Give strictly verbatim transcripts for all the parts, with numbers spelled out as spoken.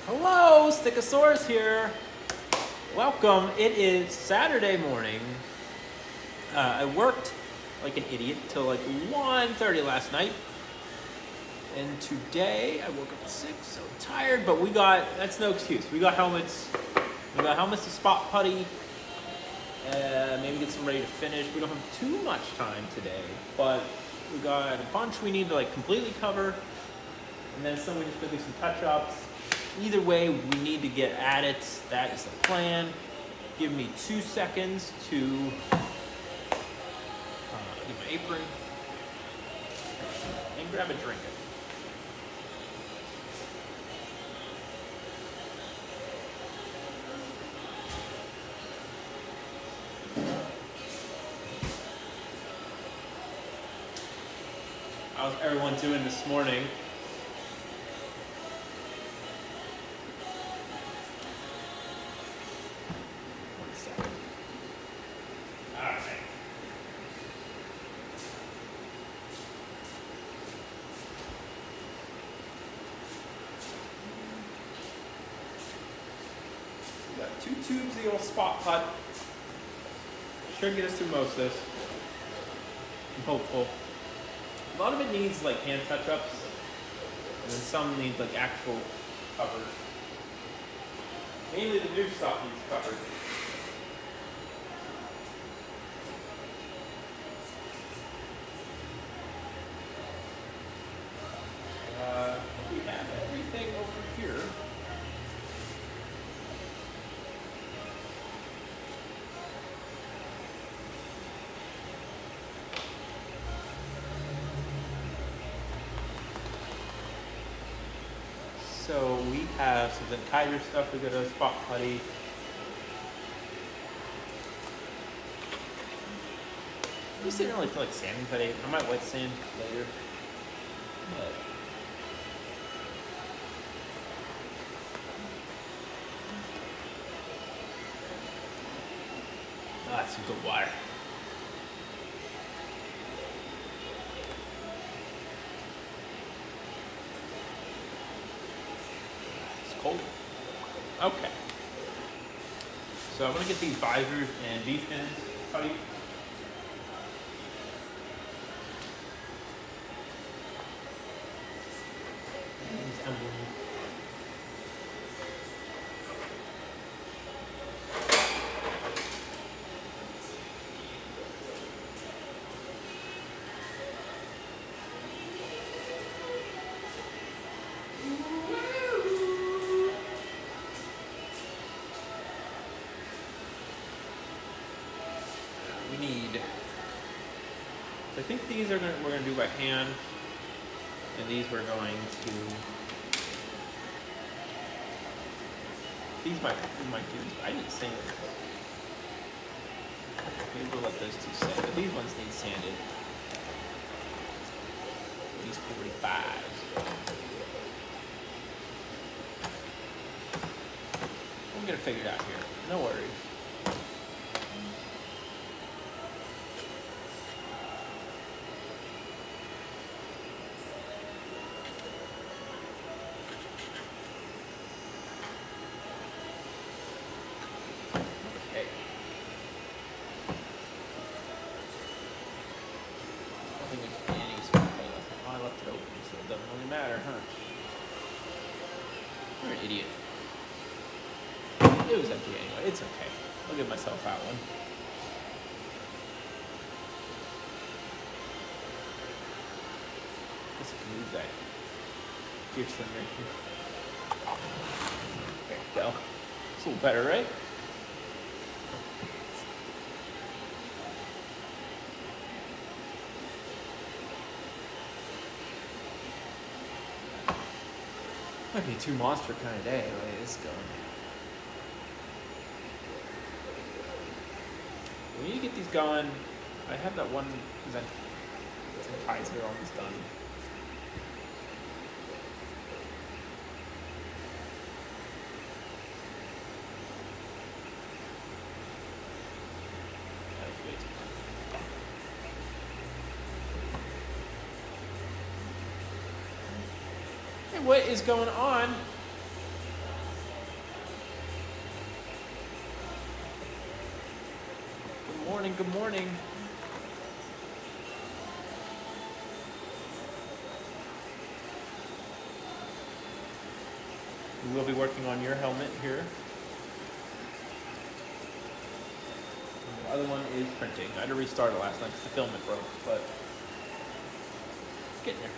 Hello, Stickosaurus here. Welcome. It is Saturday morning. Uh, I worked like an idiot till like one thirty last night. And today I woke up at six, so tired, but we got, that's no excuse. We got helmets. We got helmets to spot putty. Uh, maybe get some ready to finish. We don't have too much time today, but we got a bunch we need to like completely cover. And then some we just gonna do some touch-ups. Either way, we need to get at it. That is the plan. Give me two seconds to uh, get my apron and grab a drink. How's everyone doing this morning? Two tubes of the old spot putt. Should get us through most of this. I'm hopeful. A lot of it needs like hand touch-ups, and then some need like actual covers. Mainly the new stuff needs covered. Uh, we have everything over here. So we have some Kaiser stuff. We got a spot putty. I just didn't really feel like sanding today. I might wet sand later. But oh, that's some good water. Cold. Okay. So I'm gonna get these visors and V-fins putty. These emblems. We need, so I think these are gonna, we're gonna do by hand, and these we're going to, these might, we might do, I need sand. Maybe we'll let those two sand, but these ones need sanded. These forty-fives. We'll get it figured out here, no worries. Matter, huh? You're an idiot. It was empty anyway. It's okay. I'll give myself that one. Guess I can use that gear trim right here. There you go. It's a little better, right? Might be a two monster kind of day, the way this is going. We need to get these going. I have that one Zen, Zen Kaiser almost done. Hey, what is going on? Good morning, good morning. We will be working on your helmet here. And the other one is printing. I had to restart it last night because the filament broke, but getting there.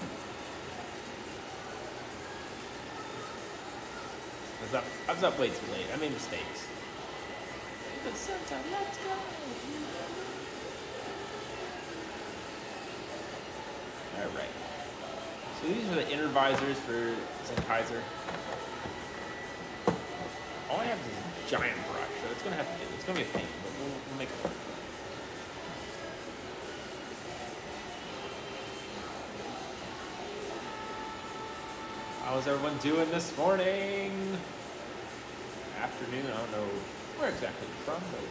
I was up, I was up way too late. I made mistakes. But Santa, let's go. All right. So these are the inner visors for Sennheiser. All I have is a giant brush, so it's gonna have to do. It's gonna be a pain, but we'll, we'll make it work. How's everyone doing this morning? Afternoon, I don't know where exactly you're from, but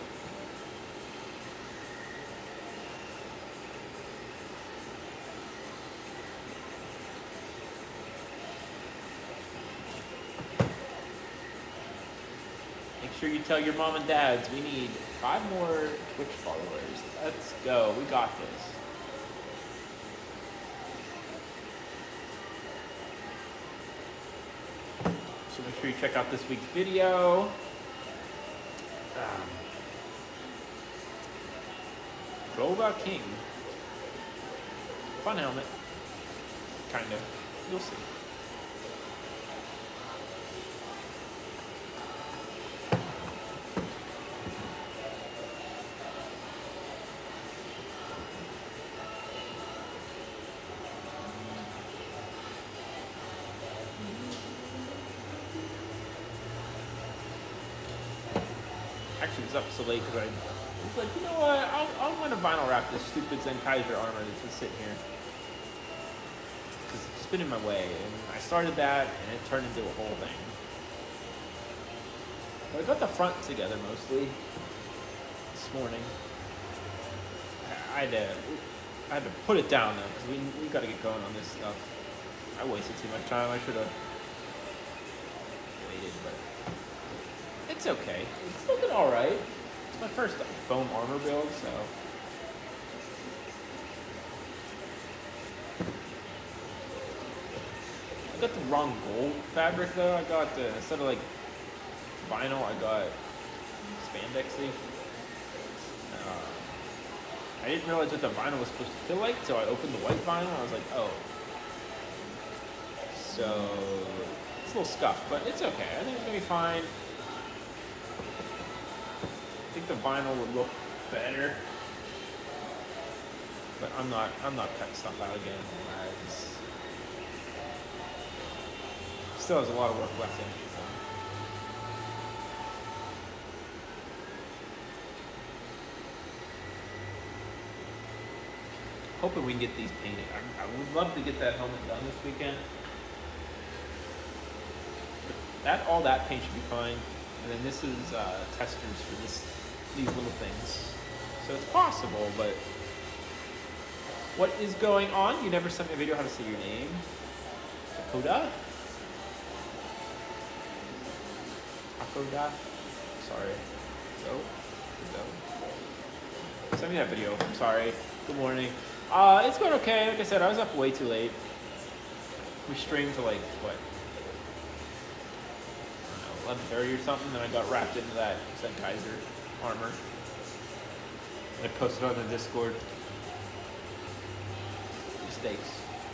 make sure you tell your mom and dads we need five more Twitch followers. Let's go. We got this. So make sure you check out this week's video. Um, Rova King. Fun helmet. Kind of. You'll see. Actually, it was up so late because I was like, you know what, I'll, I'm going to vinyl wrap this stupid Sennheiser armor that's just sitting here. Because it's just been in my way. And I started that, and it turned into a whole thing. But I got the front together mostly this morning. I had to, I had to put it down, though, because we, we got to get going on this stuff. I wasted too much time. I should have waited, but it's okay. It's looking all right. It's my first foam armor build, so. I got the wrong gold fabric though. I got the, instead of like vinyl, I got spandexy. Uh, I didn't realize what the vinyl was supposed to feel like, so I opened the white vinyl and I was like, oh. So, it's a little scuffed, but it's okay. I think it's gonna be fine. I think the vinyl would look better, but I'm not. I'm not cutting stuff out again. I just, still has a lot of work left in it. So. Hoping we can get these painted. I, I would love to get that helmet done this weekend. But that all that paint should be fine, and then this is uh, testers for this. These little things. So it's possible, but what is going on? You never sent me a video how to say your name. Akoda? Akoda? Sorry. So? So? Send me that video. I'm sorry. Good morning. Uh, it's going okay. Like I said, I was up way too late. We streamed to like, what? I don't know, eleven thirty or something, then I got wrapped into that Sennheiser armor. I posted on the Discord. Mistakes.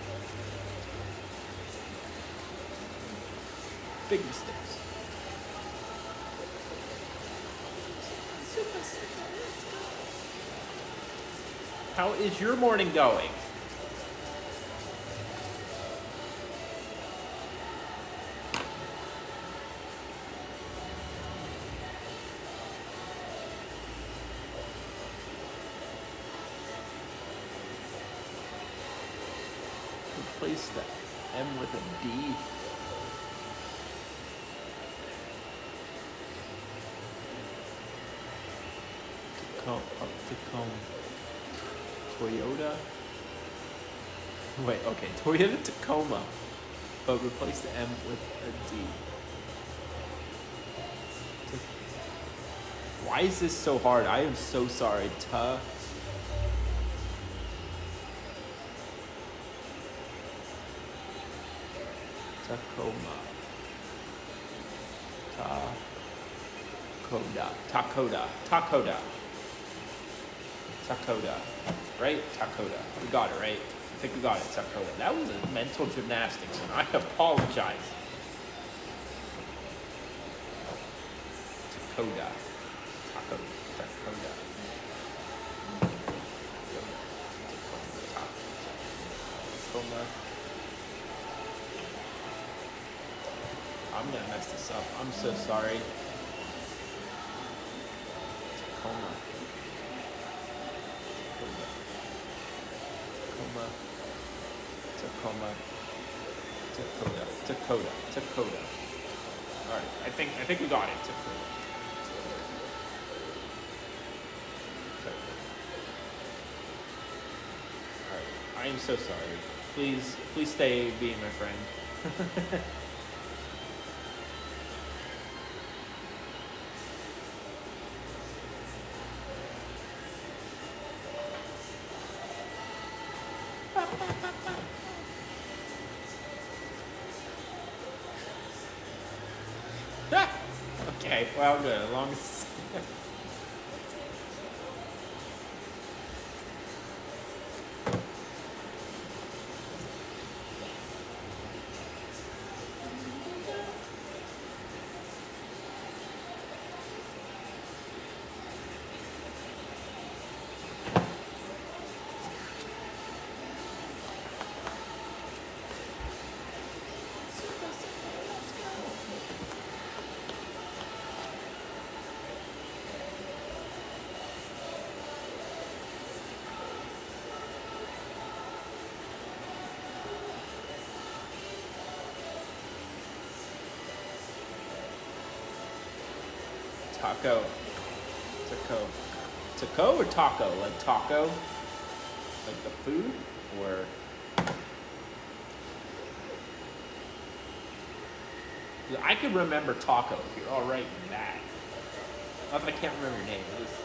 Big mistakes. How is your morning going? Replace the M with a D. Tacoma, oh, Tacoma. Toyota. Wait, okay, Toyota Tacoma, but replace the M with a D. Why is this so hard? I am so sorry. Ta. Tacoma. Takoda. Takoda. Takoda. Takoda. Right? Takoda. We got it, right? I think we got it. Takoda. That was a mental gymnastics, and I apologize. Takoda. Taco. Takoda. Tacoma. I'm gonna mess this up. I'm so sorry. Tacoma. Tacoma. Tacoma. Tacoma. Dakota. Dakota. All right. I think I think we got it. Dakota. All right. I am so sorry. Please, please stay being my friend. Okay, well, good. As long as. Taco. Taco. Taco or taco? Like taco? Like the food? Or. I could remember taco if you're alright in that. Not that I can't remember your name. It was...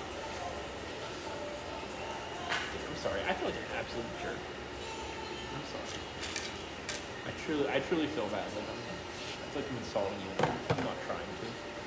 I'm sorry. I feel like an absolute jerk. I'm sorry. I truly, I truly feel bad. Like I'm, I feel like I'm insulting you. I'm not trying to.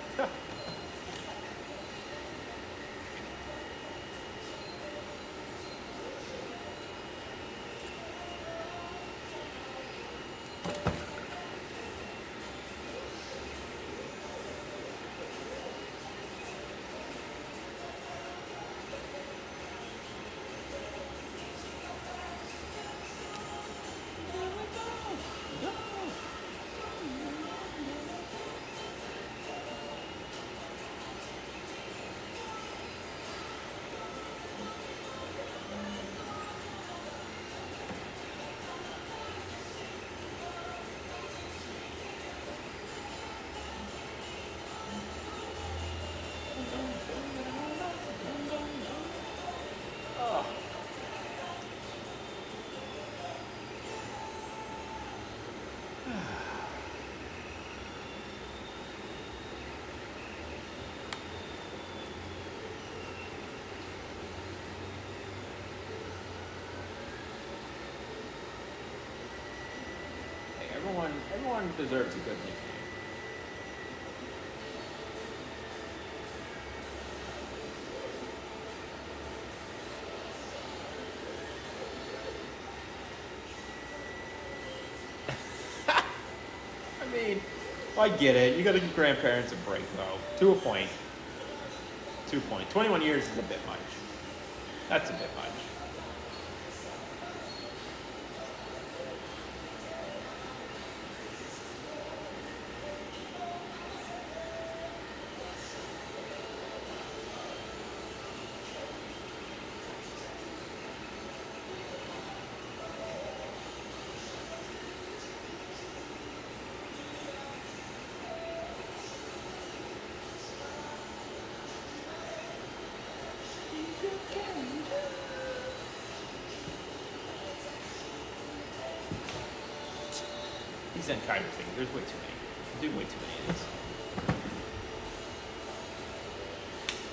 Everyone, everyone deserves a good nickname. I mean, I get it. You got to give grandparents a break, though. To a point. To a point. twenty-one years is a bit much. That's a bit much. These Zenkai things, there's way too many. I'm doing way too many of these.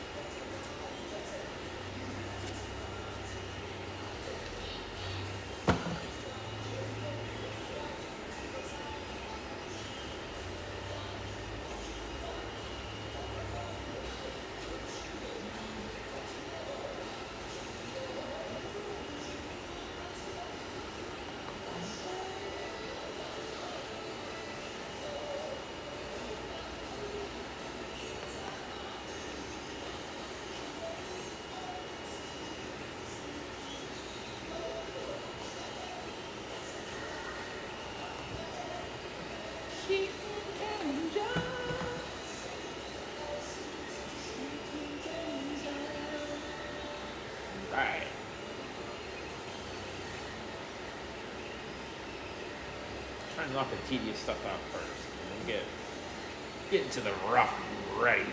knock the tedious stuff out first, and then get get into the rough and ready.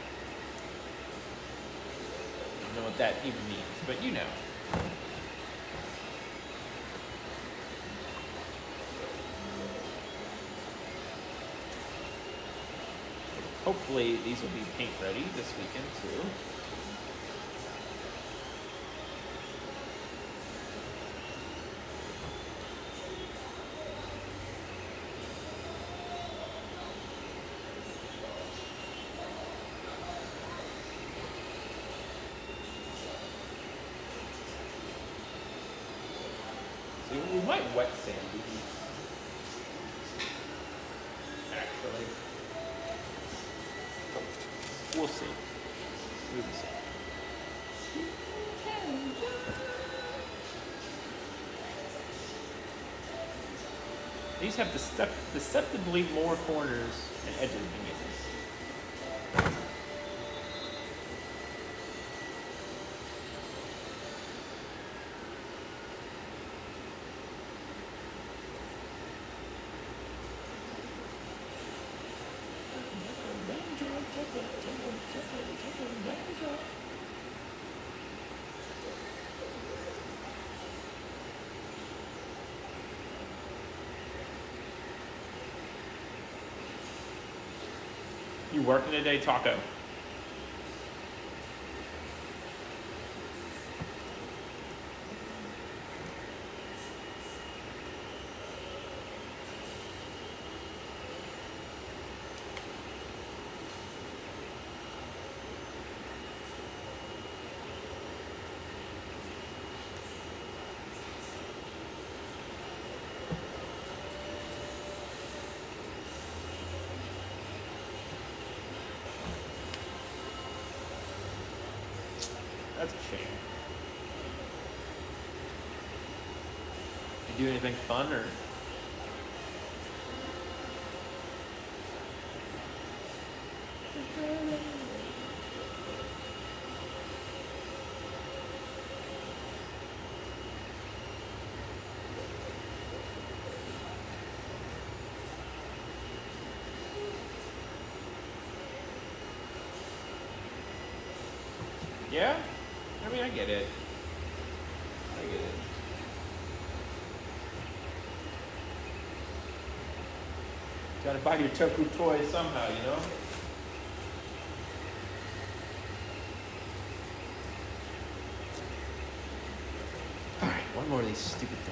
I don't know what that even means, but you know. Hopefully these will be paint ready this weekend too. So we might wet sand these, actually. We'll see. We will see. These have decep deceptively more corners and edges than these. You working today, Taco? That's a shame. You do anything fun or? Yeah? I mean, I get it. I get it. Gotta buy your Toku toys somehow, you know? Alright, one more of these stupid things.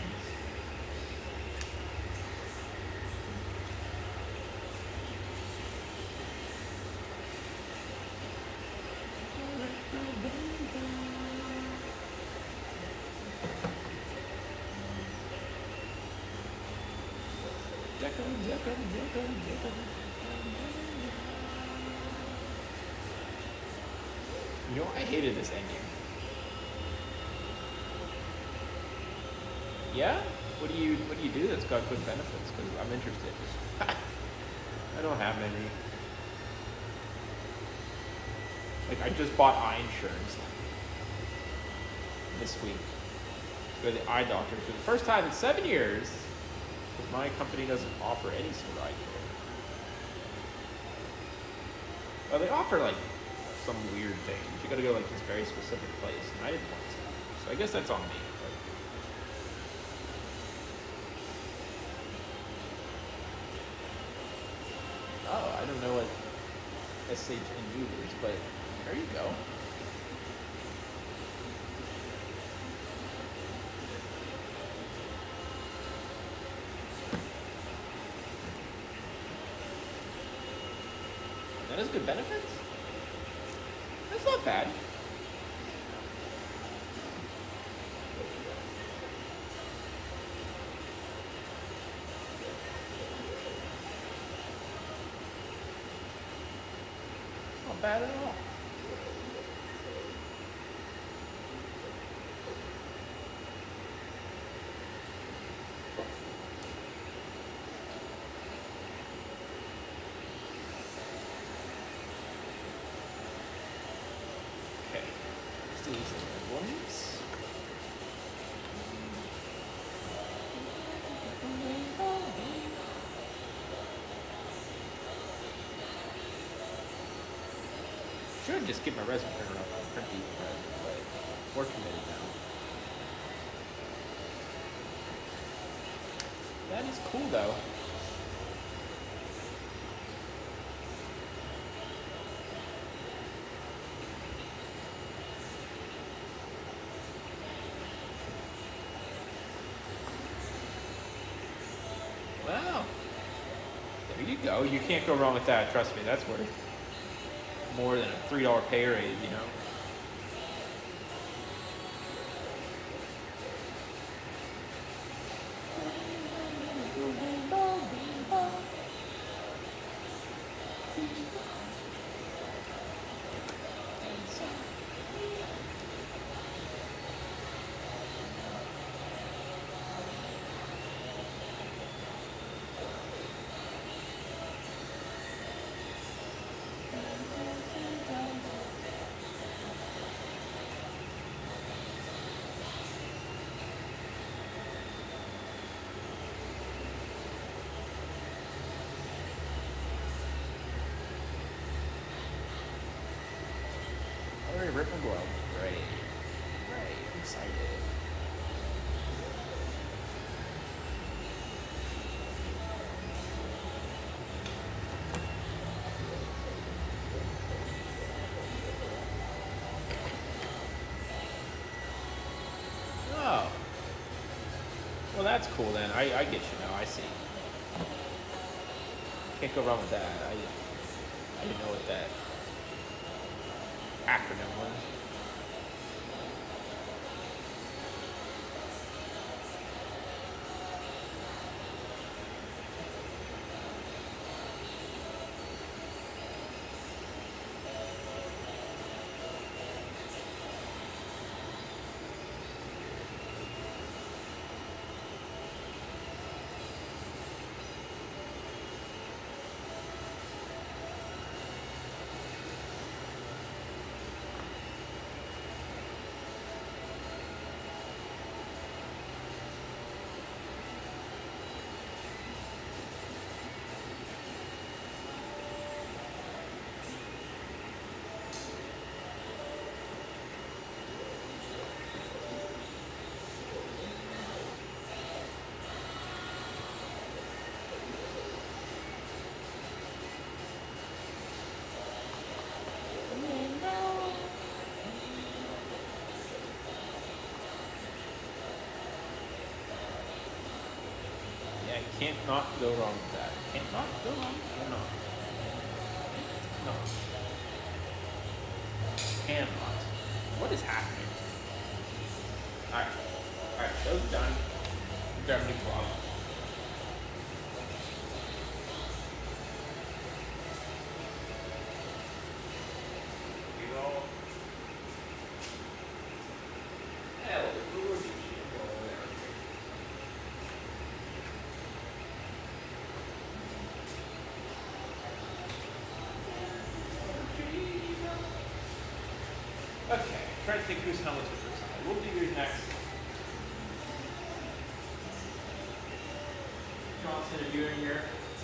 You know, I hated this ending. Yeah? What do you what do you do that's got good benefits? Because I'm interested. I don't have any. Like, I just bought eye insurance this week. Go to the eye doctor for the first time in seven years. Because my company doesn't offer any sort of eye care. Well, they offer like some weird thing. You gotta go like this very specific place, and I didn't want to. So I guess that's on me. But... Oh, I don't know what S H N U is, but there you go. That has good benefits? That's not bad. Not bad at all. should just get my resin printer up and print these resin, but we're committed now. That is cool though. Wow. There you go. You can't go wrong with that. Trust me, that's worth more than a three dollar pay raise, you know. Rip and glove. Great. Great. I'm excited. Oh. Well, that's cool then. I, I get you now. I see. Can't go wrong with that. I, I didn't know what that acronym was. Can't not go wrong with that. Can't not go wrong. I don't know. No. Cannot. What is happening? Alright. Alright, those done. Grab a new glove. Okay, try to think whose helmet's the first side. We'll do yours next. Johnson, are you in here?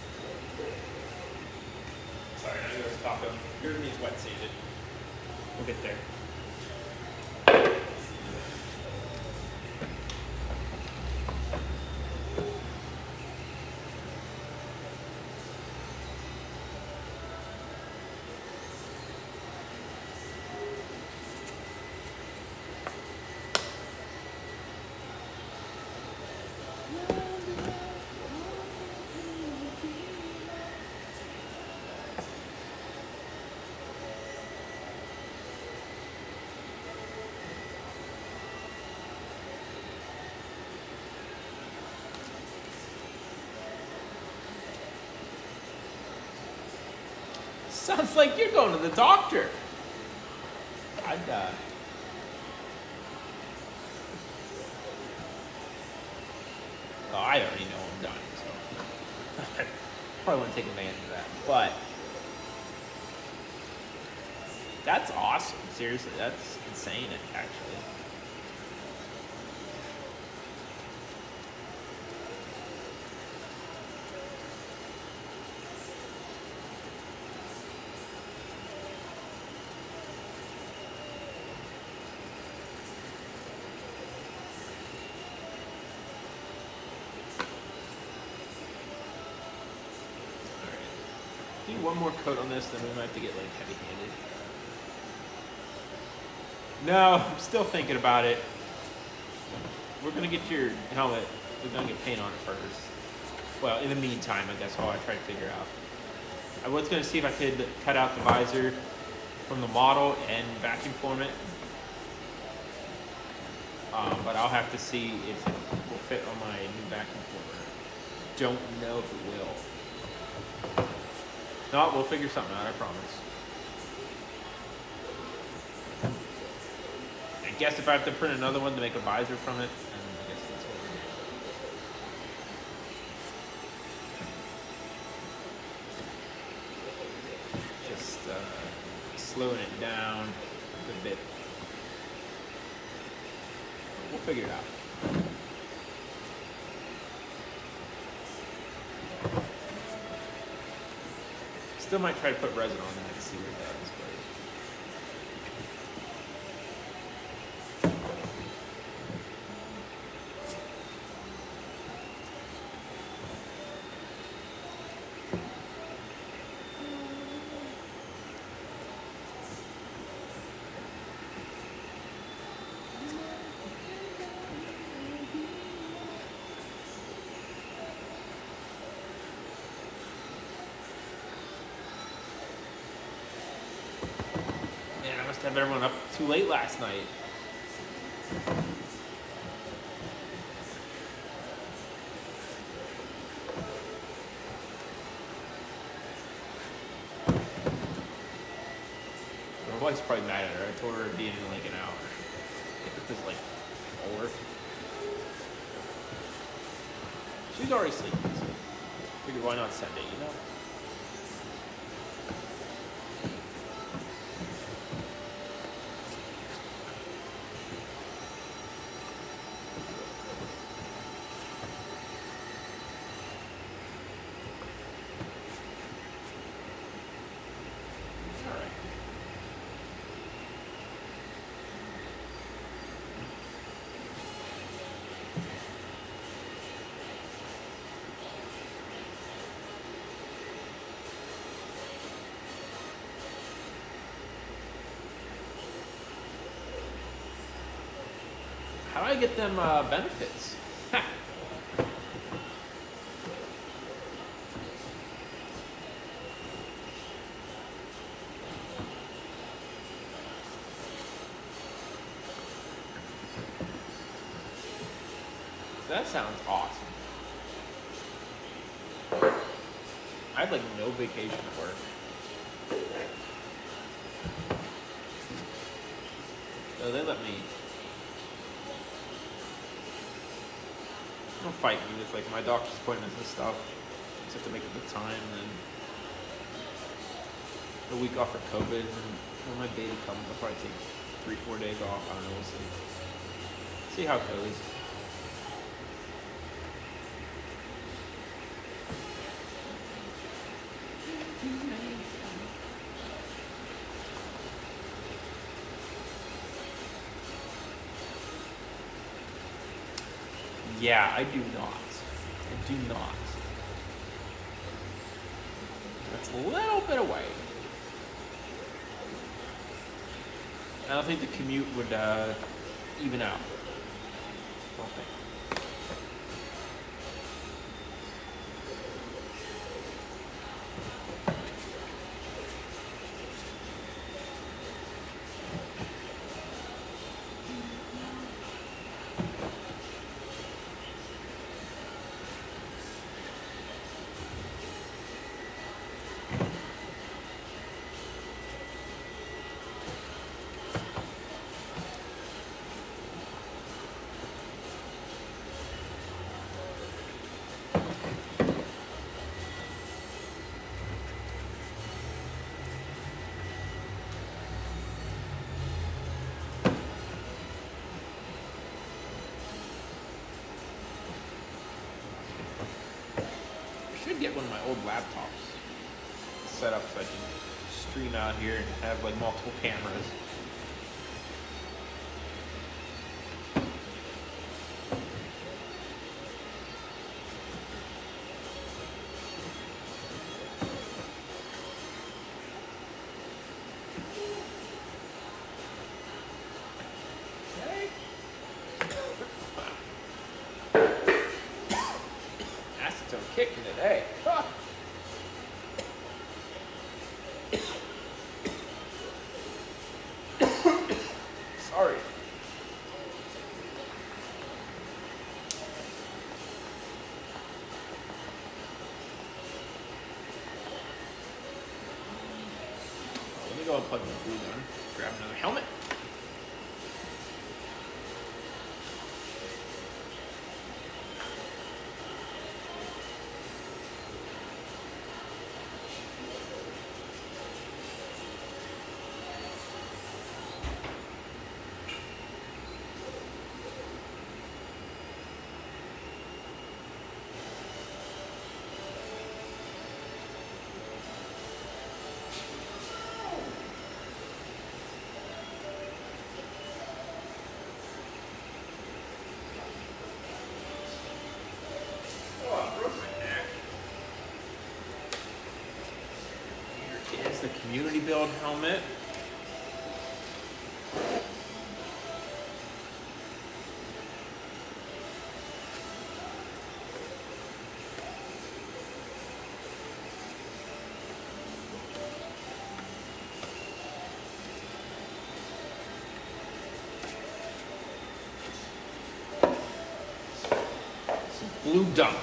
Sorry, I gotta stop him. Yours needs wet seated. We'll get there. Sounds like you're going to the doctor. I'd, uh... Oh, I already know I'm done, so... Probably wouldn't take advantage of that, but... That's awesome. Seriously, that's insane, actually. Do one more coat on this, then we might have to get like heavy-handed. No, I'm still thinking about it. We're gonna get your helmet. We're gonna get paint on it first. Well, in the meantime, I guess while I try to figure out. I was gonna see if I could cut out the visor from the model and vacuum form it. Um, but I'll have to see if it will fit on my new vacuum former. Don't know if it will. No, we'll figure something out, I promise. I guess if I have to print another one to make a visor from it, then I guess that's what we're doing. Just uh, slowing it down a bit. We'll figure it out. Still might try to put resin on it and see what it does. Have everyone up too late last night. My wife's probably mad at her. I told her it'd be in like an hour. It was like four. She's already sleeping, so figured why not send it, you know? How do I get them uh, benefits? That sounds awesome. I had like no vacation at work. So they let me. Don't fight me with like my doctor's appointments and stuff. Just have to make a good time, and then a week off for COVID, and when my baby comes, I'll probably take three, four days off. I don't know, we'll see. See how it goes. Yeah, I do not. I do not. That's a little bit away. I don't think the commute would uh, even out. I don't think. Get one of my old laptops set up so I can stream out here and have like multiple cameras. Sorry. Let me go and plug my glue gun. Grab another helmet. The community build helmet. Some blue dump.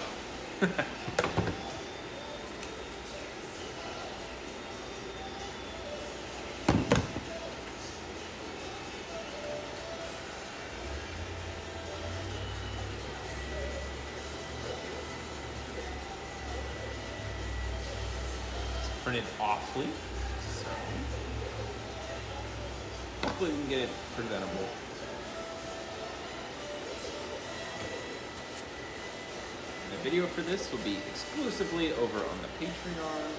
Printed awfully, so hopefully we can get it presentable. And the video for this will be exclusively over on the Patreon.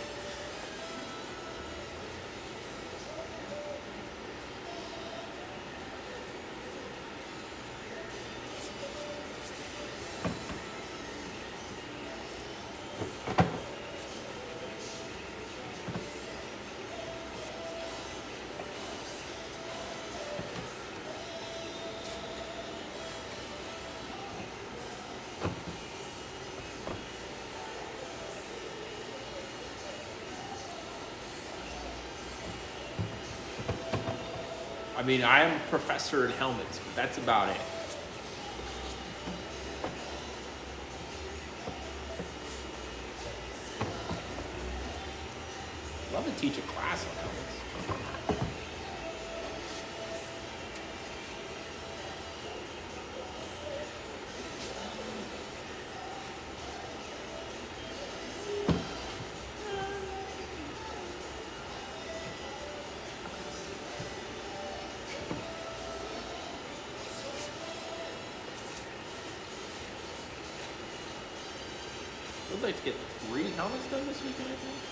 I mean, I am a professor in helmets, but that's about it. I'd love to teach a class on helmets. I'd like to get three helmets done this weekend, I think.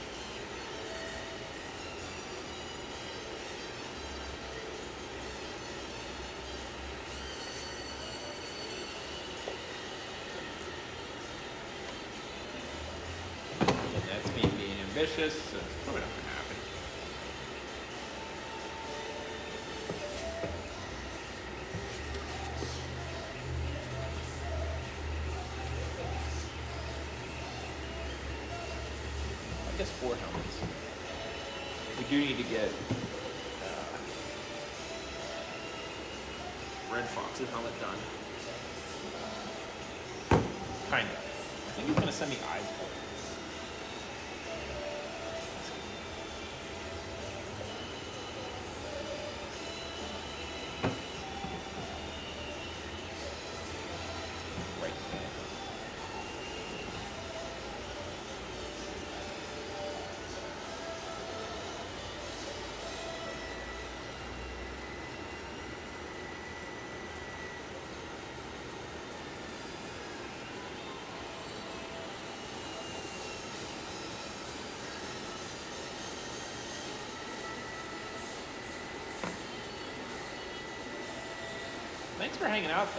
And that's me being ambitious, so it's probably not gonna happen. I guess four helmets. We do need to get uh, Red Fox's helmet done. Kind of. I think he's gonna send me eyes for it. Thanks for hanging out, though.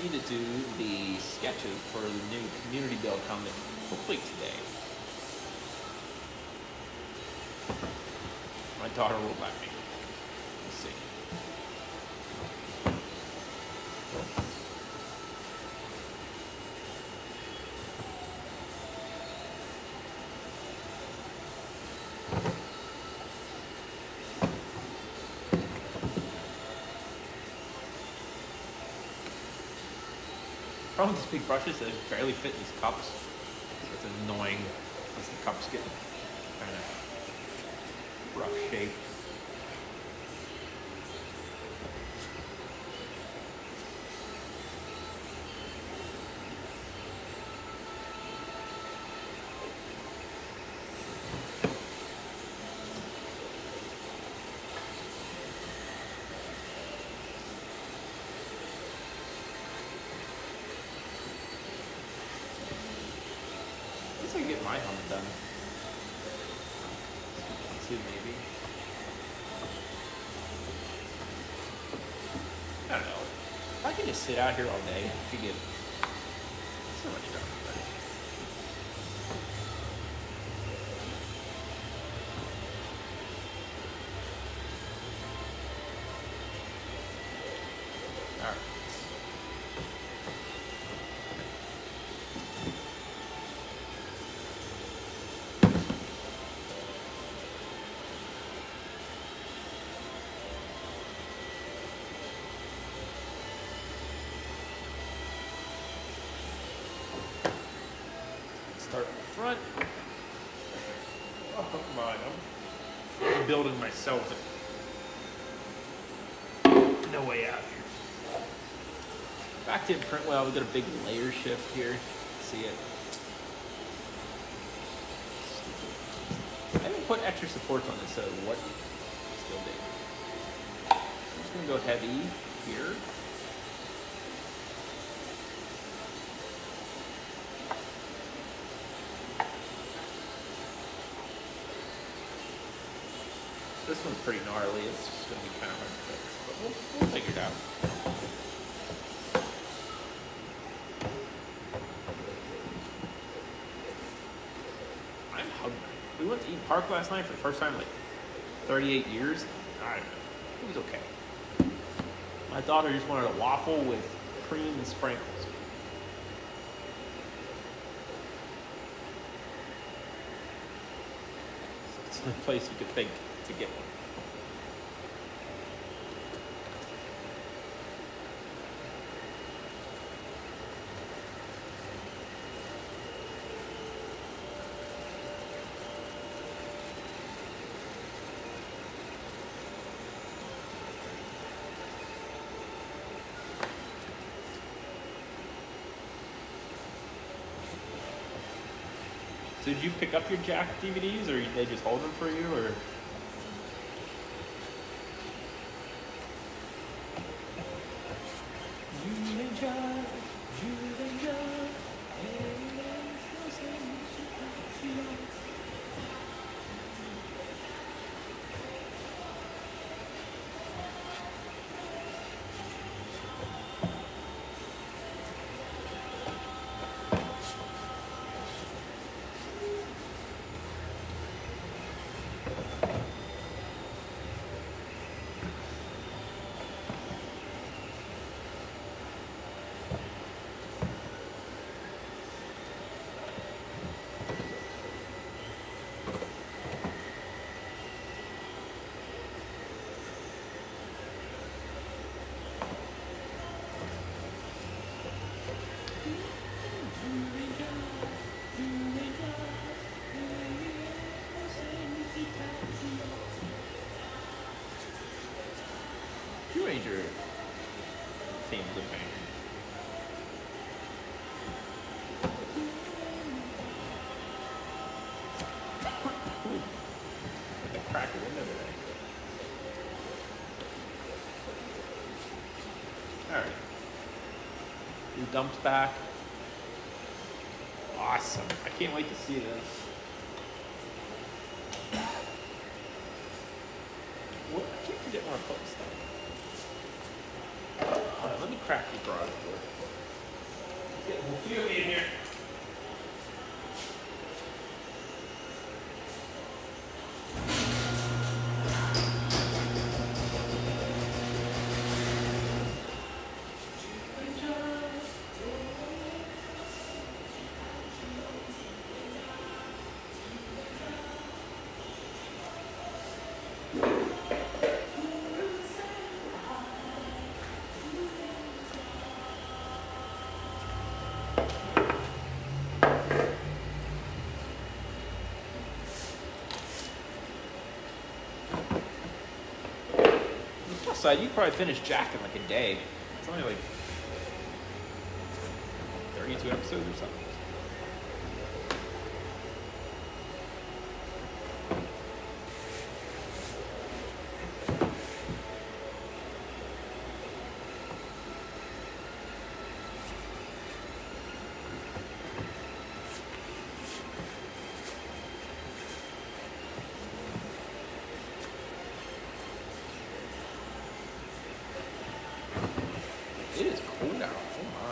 need to do the sketches for the new community build coming hopefully today. My daughter will let me. Let's see. Problem with these big brushes, they barely fit in these cups. It's annoying as the cups get kind of rough shape. I can get my helmet done. Let's see, maybe. I don't know. If I can just sit out here all day, I could get so much done. All right. Start in the front. Oh, come on. I'm building myself. No way out here. Back to Printwell, we've got a big layer shift here. See it? I haven't put extra supports on this, so what? Still big. I'm just going to go heavy here. This one's pretty gnarly. It's just going to be kind of hard to fix, but we'll, we'll figure it out. I'm hungry. We went to Eaton Park last night for the first time in like thirty-eight years. I don't know. It was okay. My daughter just wanted a waffle with cream and sprinkles. So it's the only place you could think to get one. So did you pick up your Jack D V Ds, or they just hold them for you, or? Ranger themes of pain. Like a crack a window today. Alright. New dumps back. Awesome. I can't wait to see this. What? I can't forget where I'm putting stuff. Let me crack the garage door. Get a whole few in here. Side, you probably finish Jack in like a day. It's only like thirty-two episodes or something. It is cold out. Oh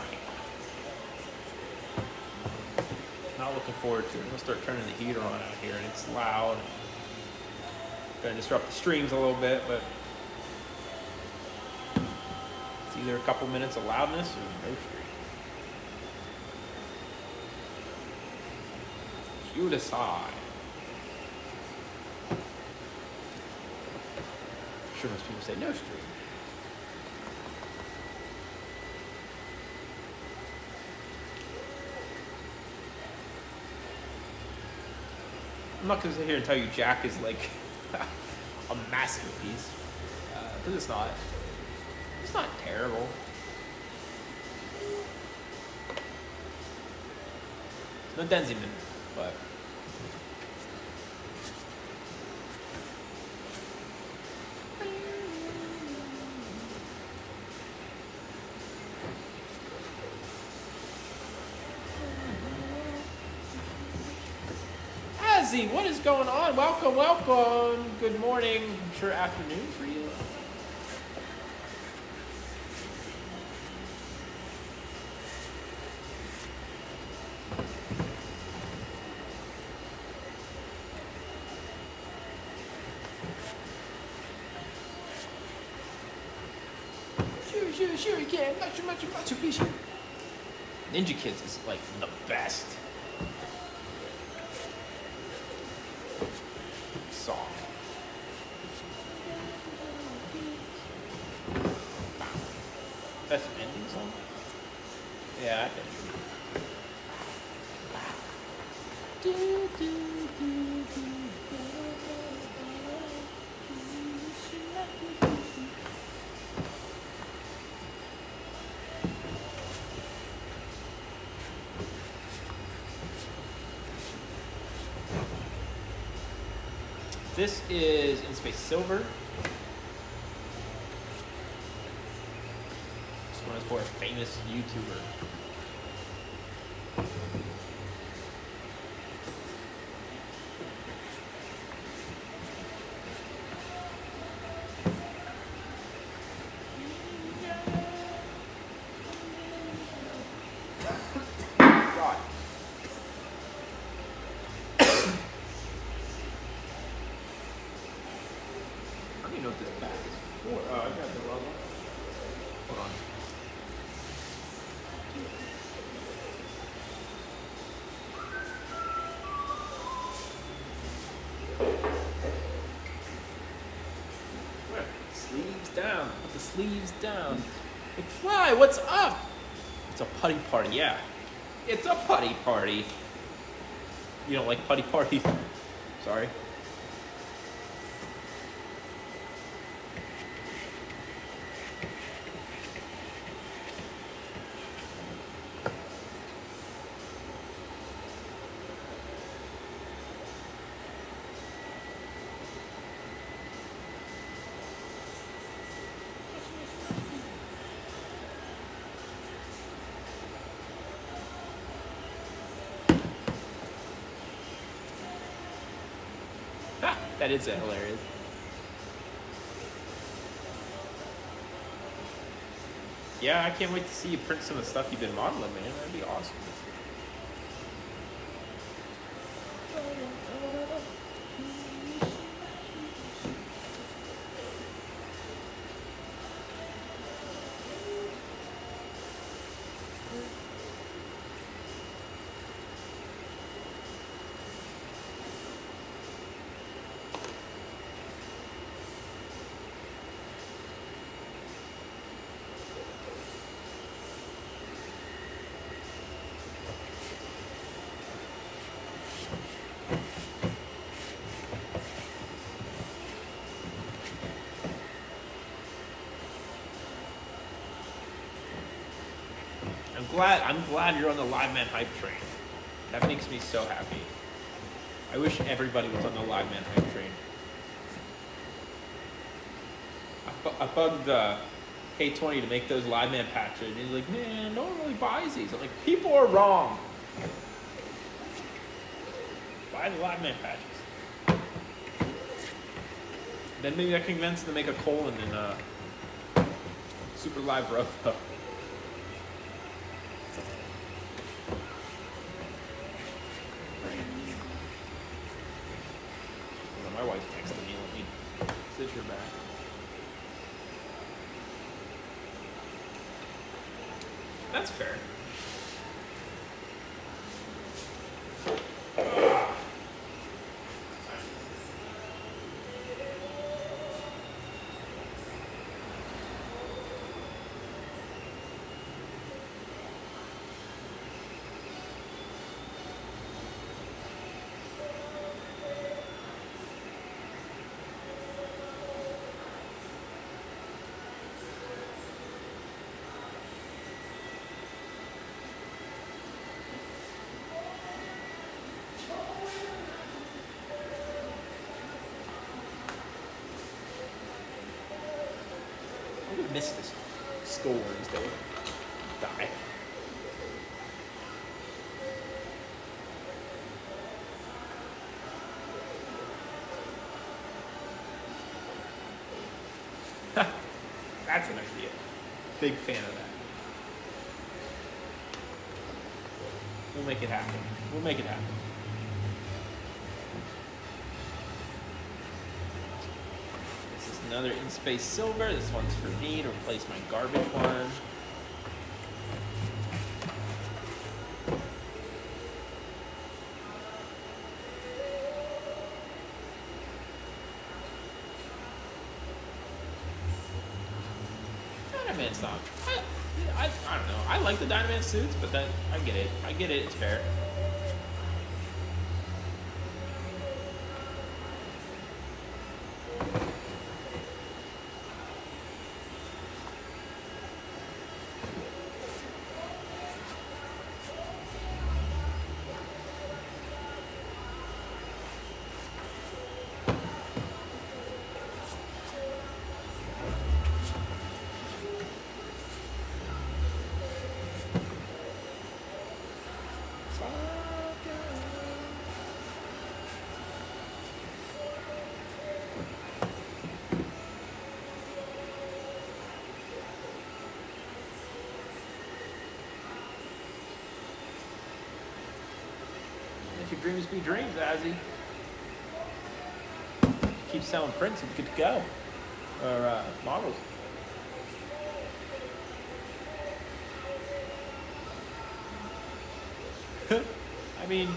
my. Not looking forward to it. I'm gonna start turning the heater on out here, and it's loud. Gonna disrupt the streams a little bit, but it's either a couple minutes of loudness or no stream. You decide. I'm sure most people say no stream. I'm not gonna sit here and tell you Jack is like a masterpiece, because uh, it's not. It's not terrible. It's no Denziman, but what is going on? Welcome, welcome. Good morning. I'm sure afternoon for you. Sure, sure, sure you can. Much, much, much appreciated. Ninja Kids is like the best. Song. Best ending song? Yeah, I think. This is In Space Silver. This one is for a famous YouTuber. Down, put the sleeves down. McFly, what's up? It's a putty party, yeah. It's a putty party. You don't like putty parties? Sorry. That is hilarious. Yeah, I can't wait to see you print some of the stuff you've been modeling, man. That'd be awesome. I'm glad, I'm glad you're on the Live Man hype train. That makes me so happy. I wish everybody was on the Live Man hype train. I, bu- I bugged uh, K twenty to make those Live Man patches, and he's like, man, no one really buys these. I'm like, people are wrong. Buy the Live Man patches. Then maybe I can convince them to make a colon in uh, Super Live Robo. My wife's texting me. Let me sit her back. That's fair. I'm gonna miss this store instead of die. That's an idea. Big fan of that. We'll make it happen. We'll make it happen. This is another In Space Silver. This one's for me to replace my garbage one. Dynaman stock. I, I, I don't know. I like the Dynaman suits, but that I get it. I get it. It's fair. Let your dreams be dreams, Azzy. Keep selling prints and good to go. Or uh, models. I mean,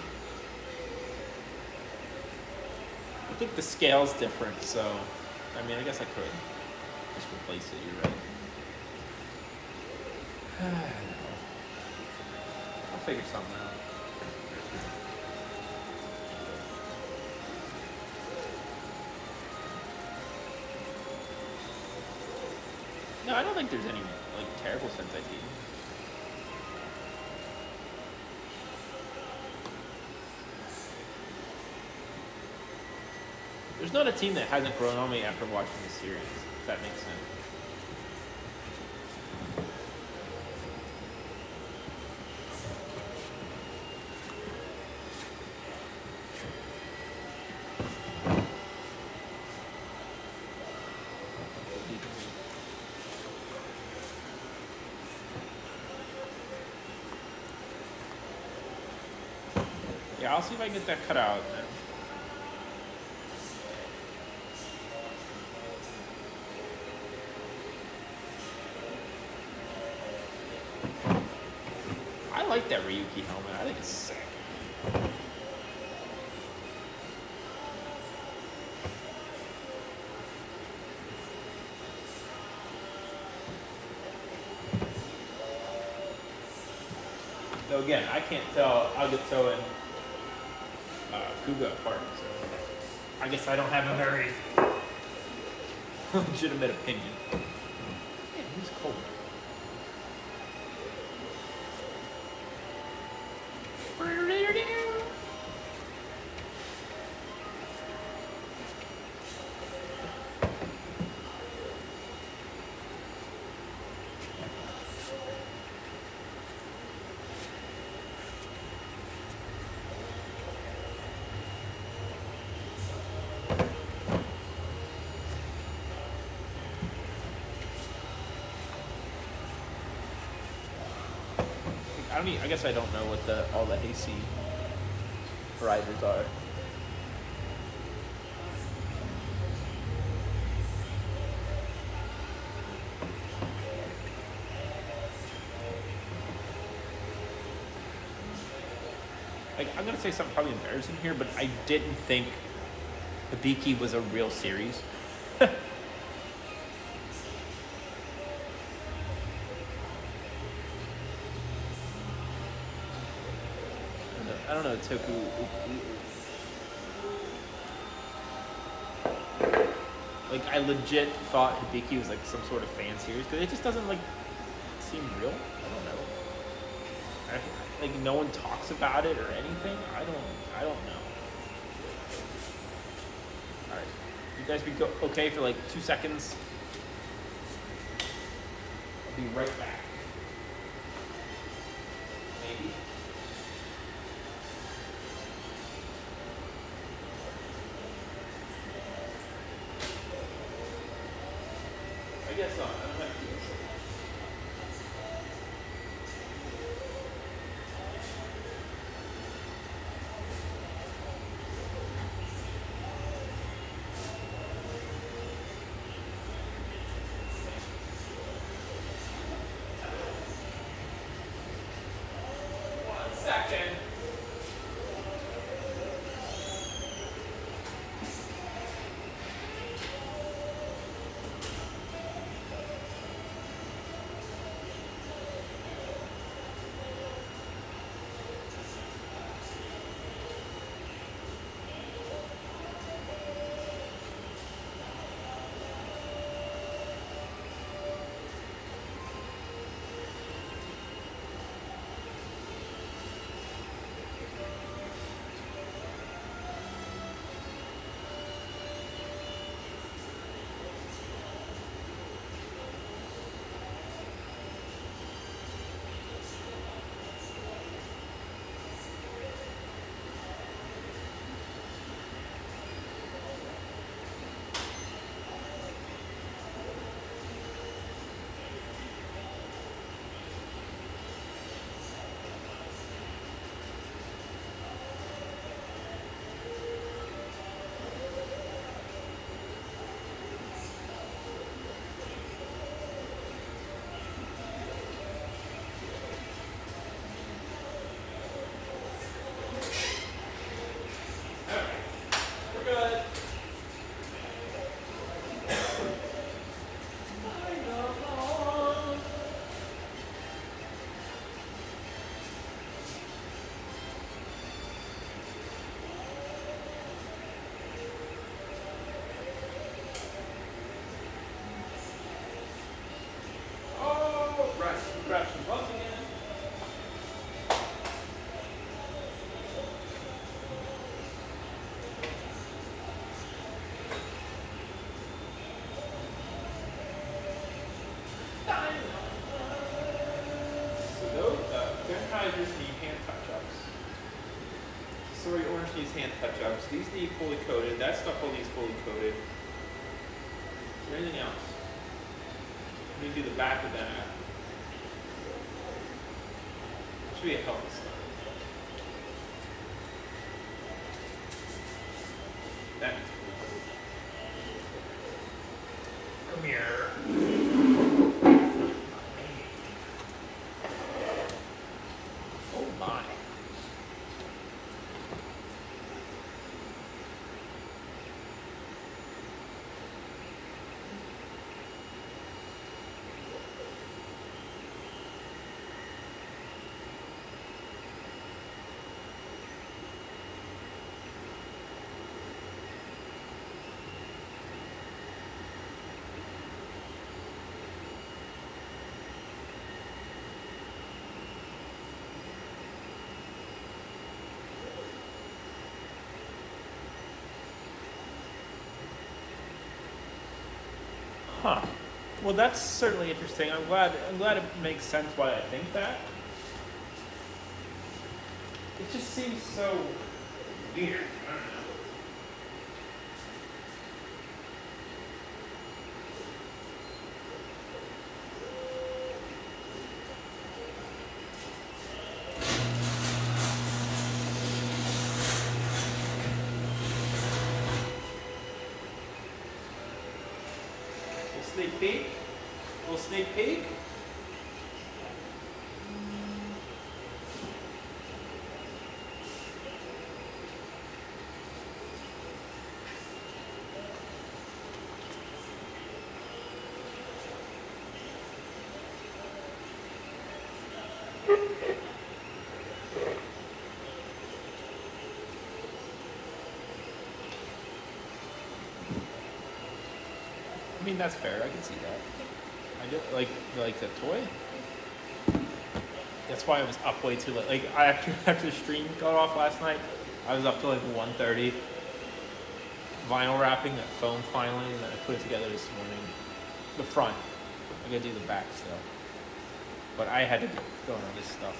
I think the scale's different, so I mean, I guess I could just replace it. You're right. I'll figure something out. No, I don't think there's any like terrible sense I need. There's not a team that hasn't grown on me after watching the series, if that makes sense. Yeah, I'll see if I can get that cut out. I like that Ryuki helmet. I think it's sick. Though again, I can't tell Agito and uh, Kuga apart. So I guess I don't have a very legitimate opinion. Man, he's cold. I don't. Even, I guess I don't know what the all the A C riders are. Like, I'm gonna say something probably embarrassing here, but I didn't think Hibiki was a real series. I don't know, Toku. Like, I legit thought Hibiki was like some sort of fan series because it just doesn't like seem real. I don't know. I, like, no one talks about it or anything. I don't. I don't know. All right, you guys be go okay for like two seconds. I'll be right back. Maybe. I guess not. I don't have to do this. One second. Grab some gloves again. So those uh, Sennheisers need hand touch-ups. Sorry, Orange needs hand touch-ups. These need fully coated. That stuff all needs fully coated. Is there anything else? Let me do the back of that. Should be a healthy stuff. Huh. Well, that's certainly interesting. I'm glad. I'm glad it makes sense why I think that. It just seems so weird. I don't know. Sneak peek. A little sneak peek. I mean, that's fair. I can see that. I do like like the toy. That's why I was up way too late. Like I, after after the stream got off last night, I was up till like one thirty. Vinyl wrapping that foam finally, and then I put it together this morning. The front. I gotta do the back still. But I had to get going on this stuff.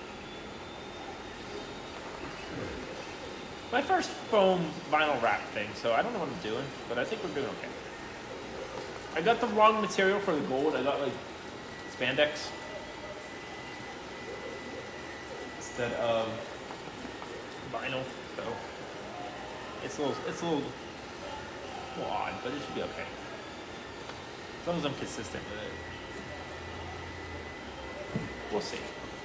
My first foam vinyl wrap thing, so I don't know what I'm doing, but I think we're doing okay. I got the wrong material for the gold. I got like spandex instead of vinyl, so it's a little, it's a little, a little odd, but it should be okay as long as I'm consistent with it. We'll see.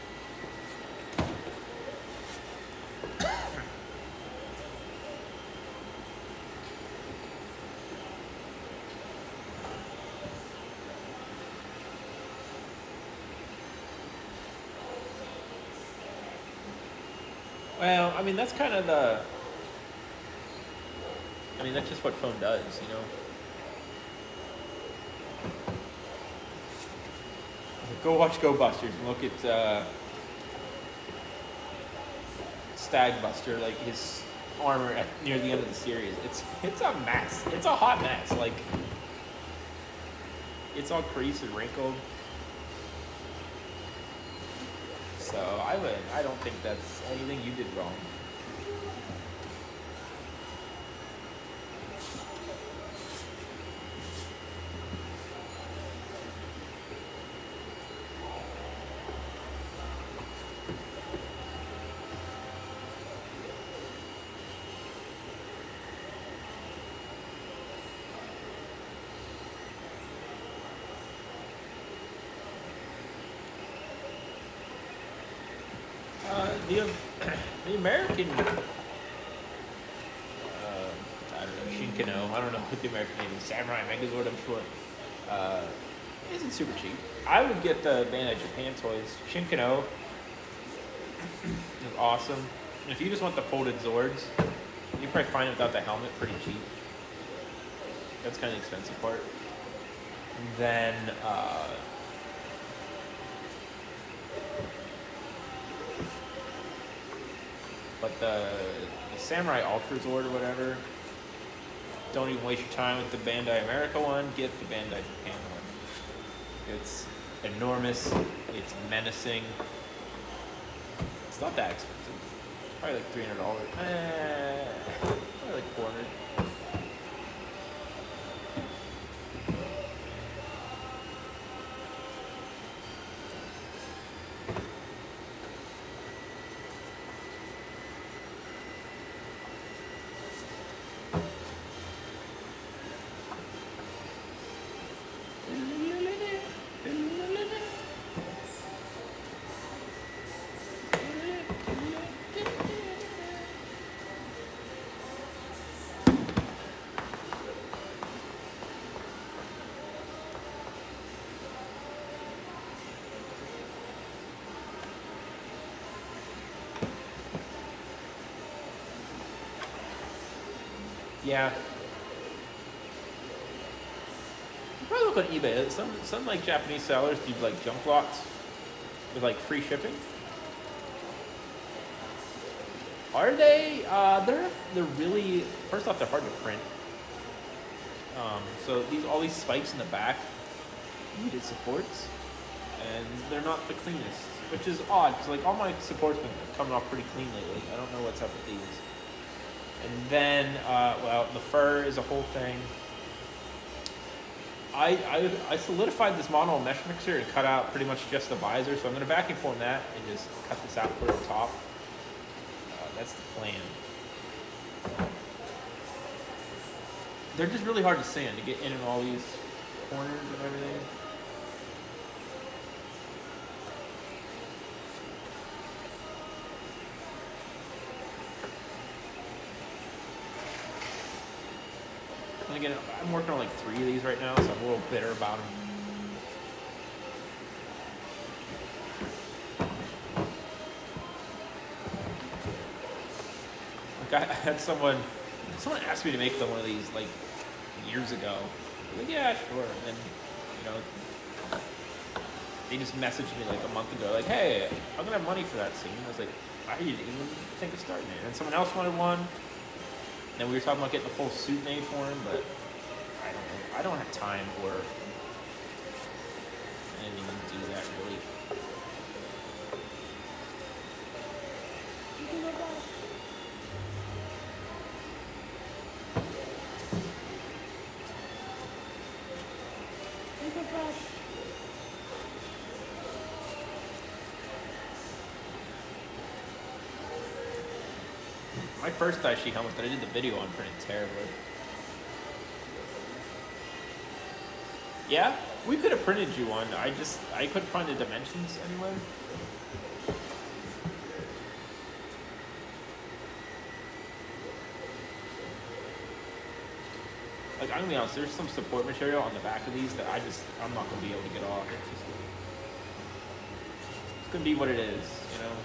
Well, I mean, that's kind of the, I mean, that's just what foam does, you know? Go watch Go Busters and look at uh, Stag Buster, like his armor at near the end of the series. It's it's a mess. It's a hot mess. Like, it's all creased and wrinkled. So I would, I don't think that's anything you did wrong. The, the American, uh, I don't know, Shinkano, I don't know what the American name is, Samurai Megazord, I'm sure, uh, isn't super cheap. I would get the Bandai Japan toys. Shinkano is awesome. And if you just want the folded Zords, you can probably find it without the helmet pretty cheap. That's kind of the expensive part. And then, uh, But the, the Samurai Ultra Zord or whatever, don't even waste your time with the Bandai America one, get the Bandai Japan one. It's enormous, it's menacing. It's not that expensive. It's probably like three hundred dollars. Eh, probably like four hundred dollars. Yeah. You probably look on eBay. Some some like Japanese sellers do like junk lots with like free shipping. Are they? Uh, they're they're really. First off, they're hard to print. Um, so these all these spikes in the back needed supports, and they're not the cleanest, which is odd because like all my supports been coming off pretty clean lately. I don't know what's up with these. And then, uh, well, the fur is a whole thing. I, I, I solidified this mono mesh mixer and cut out pretty much just the visor, so I'm going to vacuum form that and just cut this out, put it on top. Uh, that's the plan. They're just really hard to sand to get in in all these corners and everything. And again, I'm working on like three of these right now, so I'm a little bitter about them. Like I had someone, someone asked me to make them one of these like years ago. I'm like, yeah, sure. And then, you know, they just messaged me like a month ago, like, hey, I'm gonna have money for that scene. I was like, I didn't even think of starting it. And someone else wanted one. And we were talking about getting a full suit made for him, but I don't know. I don't have time or I didn't even do that really. My first Daishi helmet that I did the video on printed terribly. Yeah, we could have printed you one. I just, I couldn't find the dimensions anywhere. Like, I'm gonna be honest, there's some support material on the back of these that I just, I'm not gonna be able to get off. It's just, it's gonna be what it is, you know?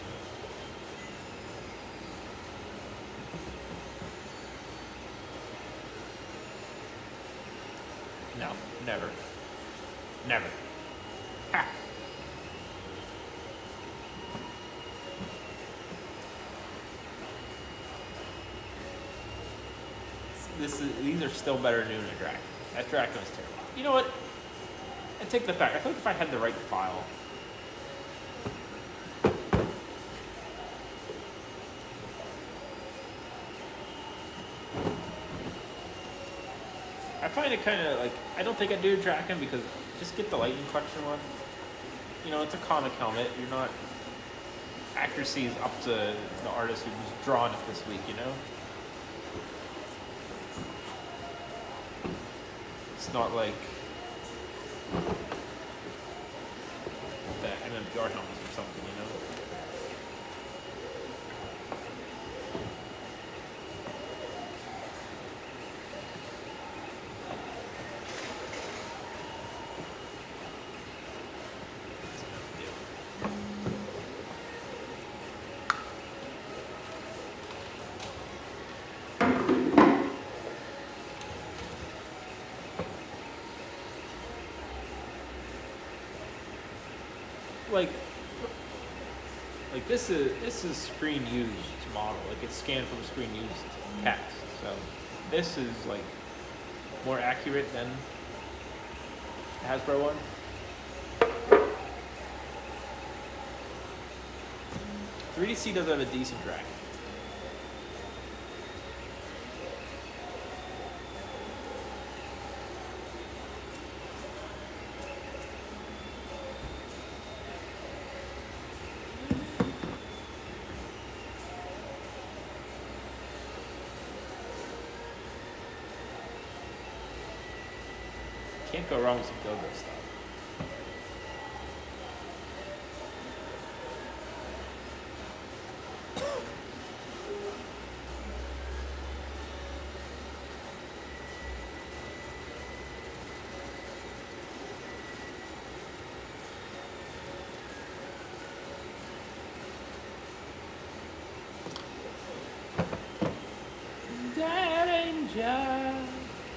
No, never. Never. Ha! This is, these are still better than a Draken. That Draken was terrible. You know what? I take that back. I feel like if I had the right file. I find it kind of like, I don't think I'd do a Draken because just get the Lightning Collection one. You know, it's a comic helmet. You're not, accuracy is up to the artist who was drawn it this week, you know? It's not like the M M P R helmets or something, you know? Like, like this is this is screen used model. Like it's scanned from screen used text. So this is like more accurate than the Hasbro one. three D C does have a decent Draken. Can't go wrong with some Go-Go stuff. Danger.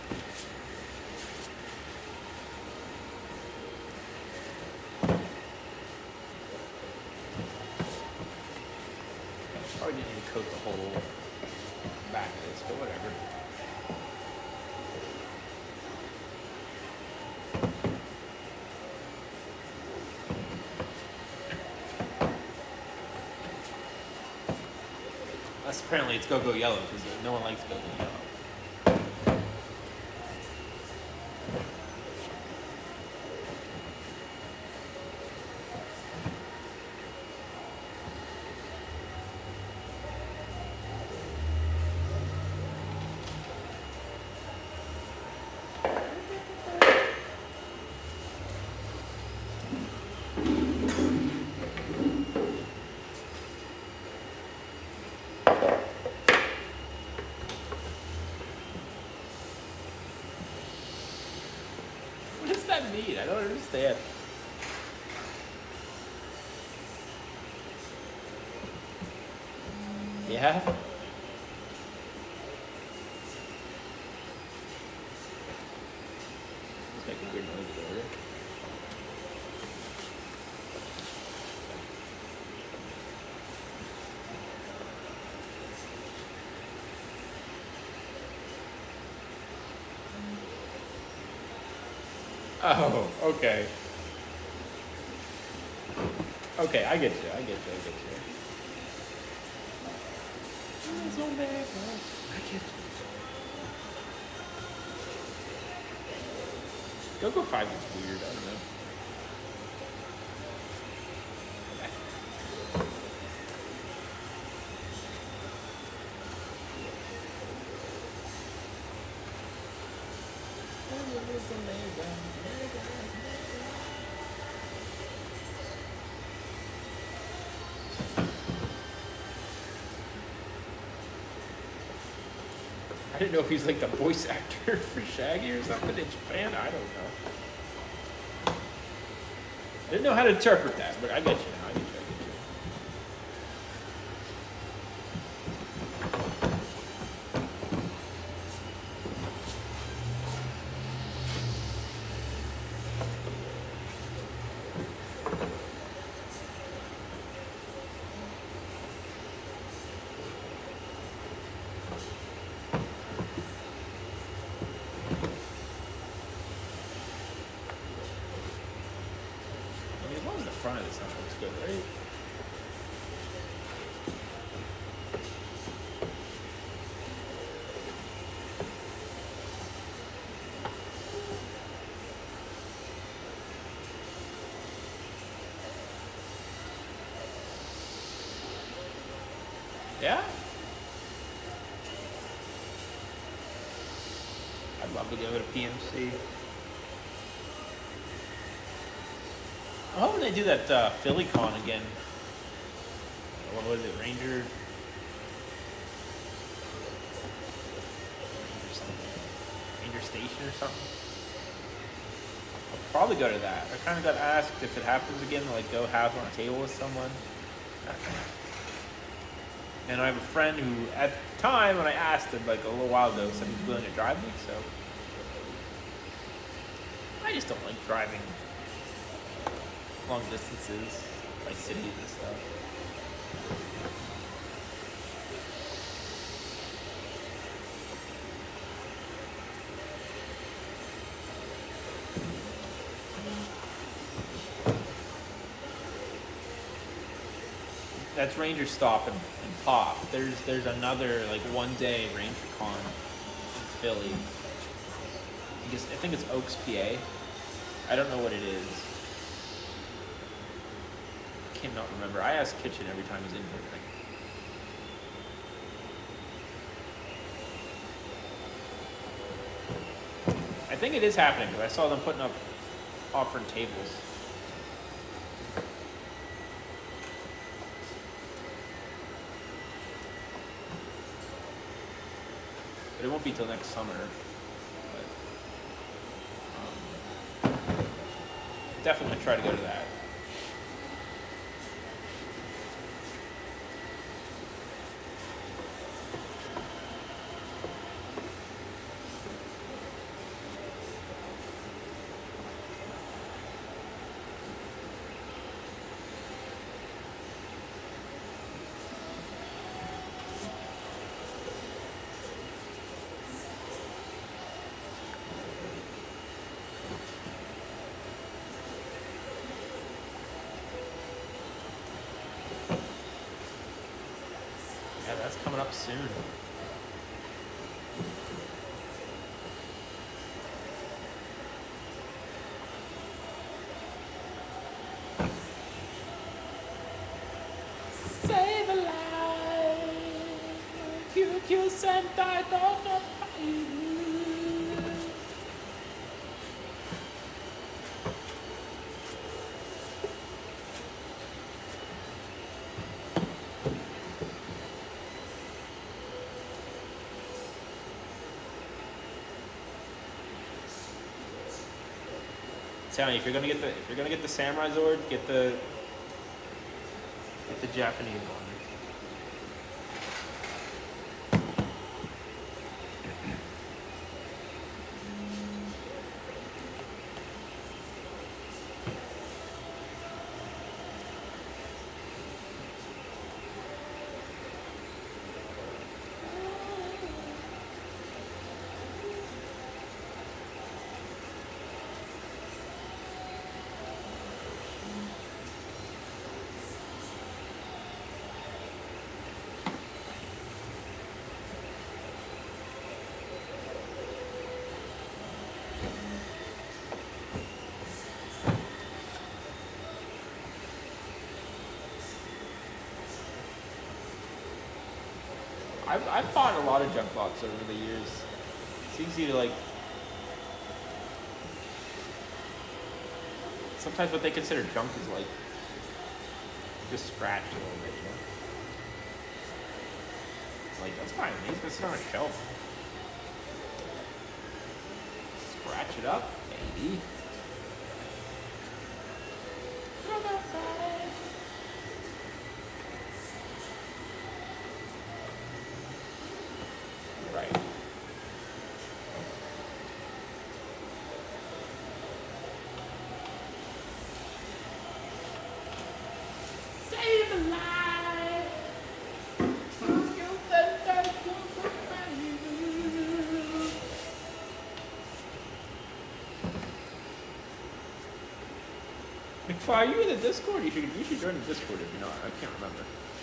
Probably didn't even coat the whole back of this, but whatever. Unless apparently it's Go-Go Yellow, because no one likes Go-Go Yellow. What does that mean? I don't understand. Yeah? It's making weird noises over there. Oh, okay. Okay, I get you. I get you. I get you. Oh, so bad. I get you. Go-Go five is weird. I don't know. I didn't know if he's like the voice actor for Shaggy or something in Japan. I don't know. I didn't know how to interpret that, but I get you now. I get you. I get you. I mean, as long as the front of this stuff looks good, right? Yeah? I'd love to go to P M C. I'm hoping they do that uh, Philly Con again. What was it, Ranger? Ranger something. Ranger Station or something? I'll probably go to that. I kind of got asked if it happens again to like go have on a table with someone. And I have a friend who, at the time when I asked him, like a little while ago, said he's willing to drive me, so. I just don't like driving long distances by cities and stuff. That's Ranger Stop and, and Pop. There's there's another like one day Ranger Con in Philly. I guess I think it's Oaks, P A. I don't know what it is. I cannot remember. I ask Kitchen every time he's in here. I think it is happening because I saw them putting up offering tables. But it won't be till next summer. But, um, definitely gonna try to go to that. that's coming up soon. Save a life, Q Q Sentai Dono Fire. Telling you, if you're gonna get the if you're gonna get the Samurai Zord, get the get the Japanese one. I've, I've bought a lot of junk box over the years. It's easy to like, sometimes what they consider junk is like, just scratched a little bit, you know? Like, that's fine, it needs to sit on a shelf. Scratch it up, maybe. Right. Save a life. You said that you could McFly, are you in the Discord? You should you should join the Discord if you're not. I can't remember.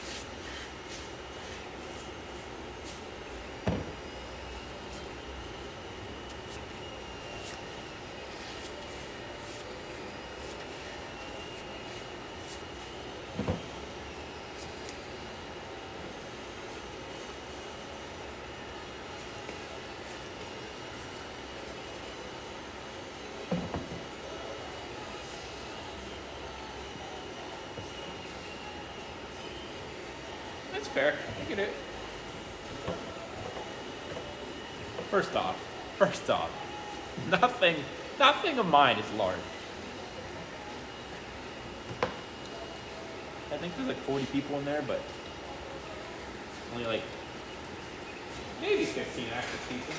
That's fair. I get it. First off, first off, nothing, nothing of mine is large. I think there's like forty people in there, but only like maybe fifteen active people.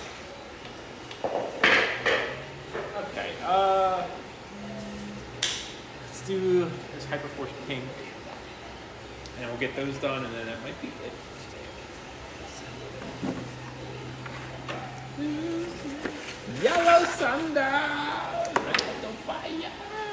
Okay, uh, let's do this Hyperforce Pink. And we'll get those done, and then that might be it. Yellow Sundown! Red on fire!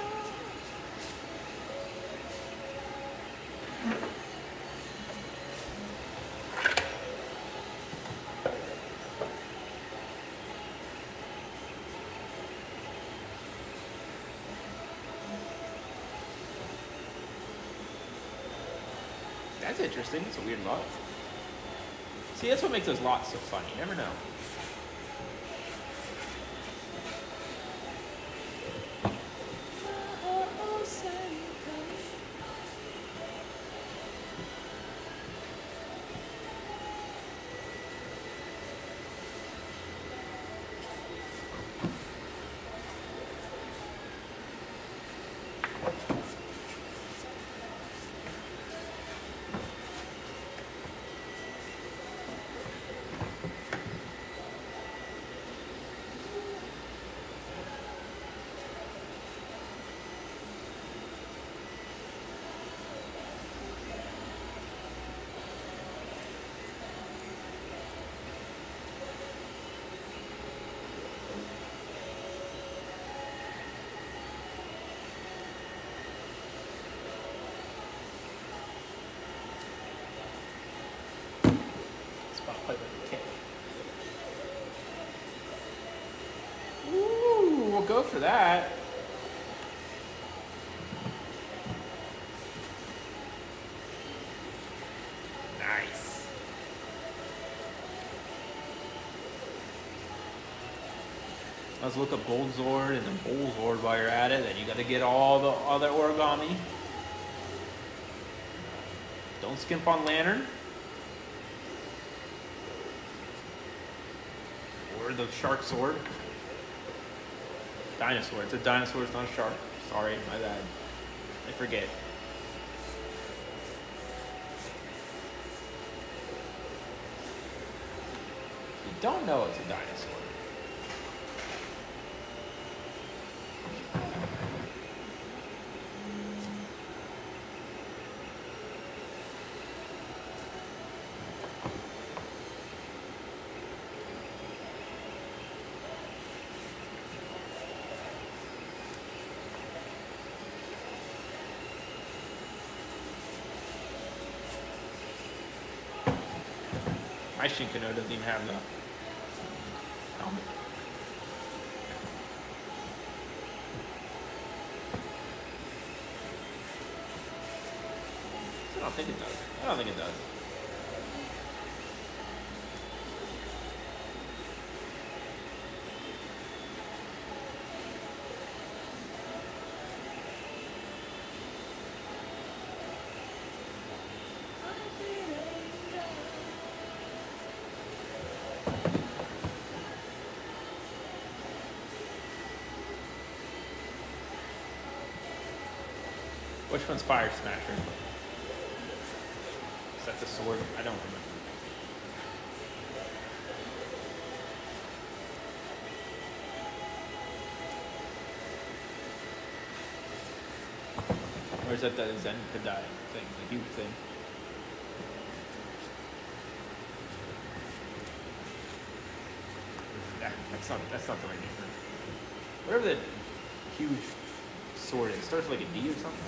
That's interesting. It's a weird lot. See, that's what makes those lots so funny. You never know. play with the king. Ooh, we'll go for that. Nice. Let's look up Gold Zord and then Bull Zord while you're at it. Then you got to get all the other origami. Don't skimp on Lantern. Or the Shark Sword. Dinosaur. It's a dinosaur, it's not a shark. Sorry, my bad. I forget. You don't know it's a dinosaur. My Shinkano doesn't even have the helmet. I don't think it does. I don't think it does. Which one's Fire Smasher? Is that the sword? I don't remember. Or is that the Zen Kadai thing, the huge thing? Nah, that's not that's not the right name. Whatever the huge sword is. It starts with like a D or something.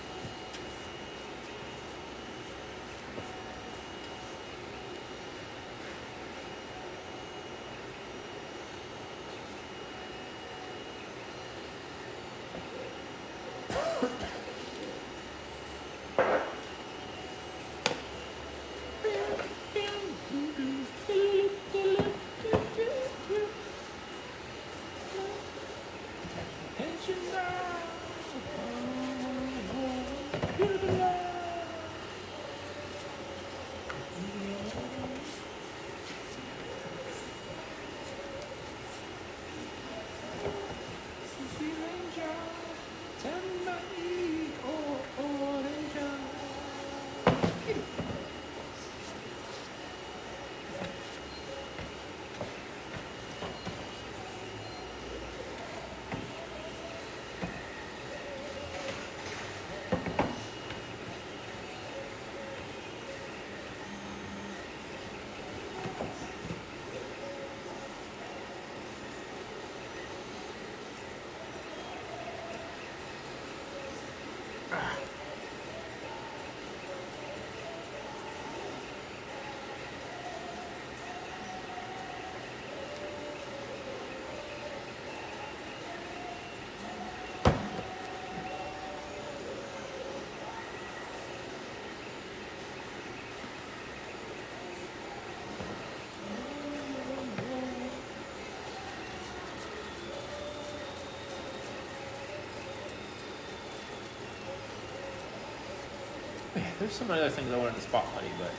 There's some other things I wanted to spotlight, but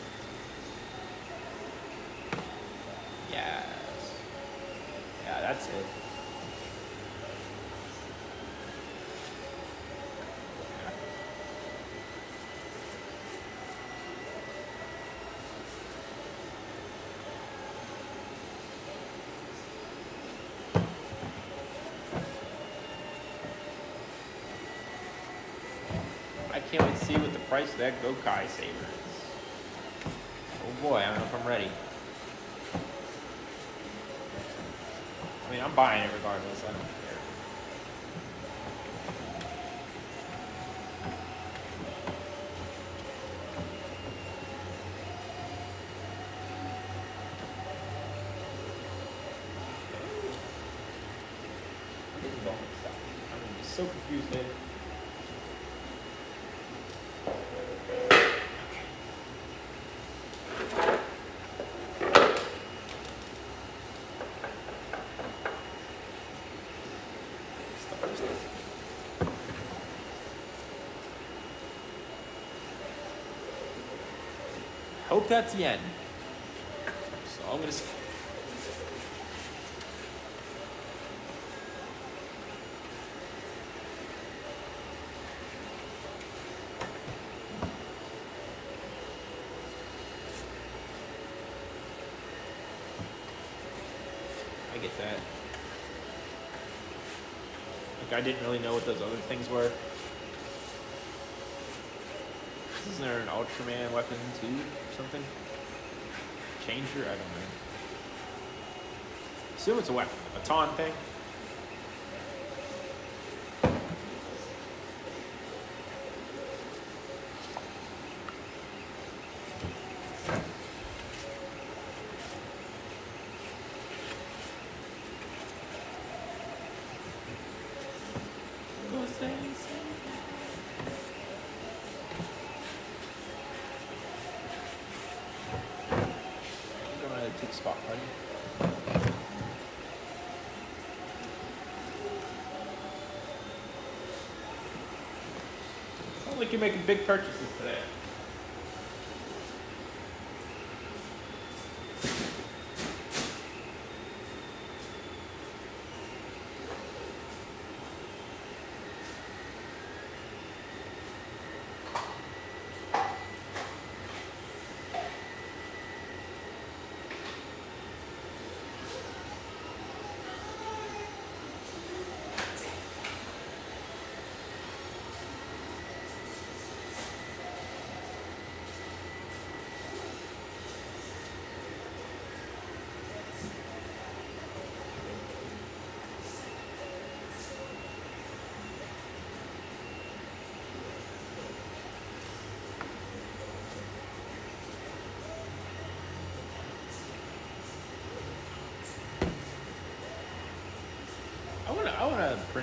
yes, yeah, that's it. I can't wait to see what the price of that Gokai Saber is. Oh boy, I don't know if I'm ready. I mean, I'm buying it regardless. I don't care. with all this stuff? I'm just so confused, man. Hope that's the end. So I'm gonna say. I get that. Like I didn't really know what those other things were. Isn't there an Ultraman weapon too, or something? Changer? I don't know. Assume it's a weapon. A taunt thing? Take spot, buddy. Sounds like you're making big purchases today. I wanna, I wanna print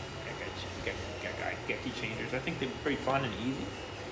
Geki changers. I think they'd be pretty fun and easy.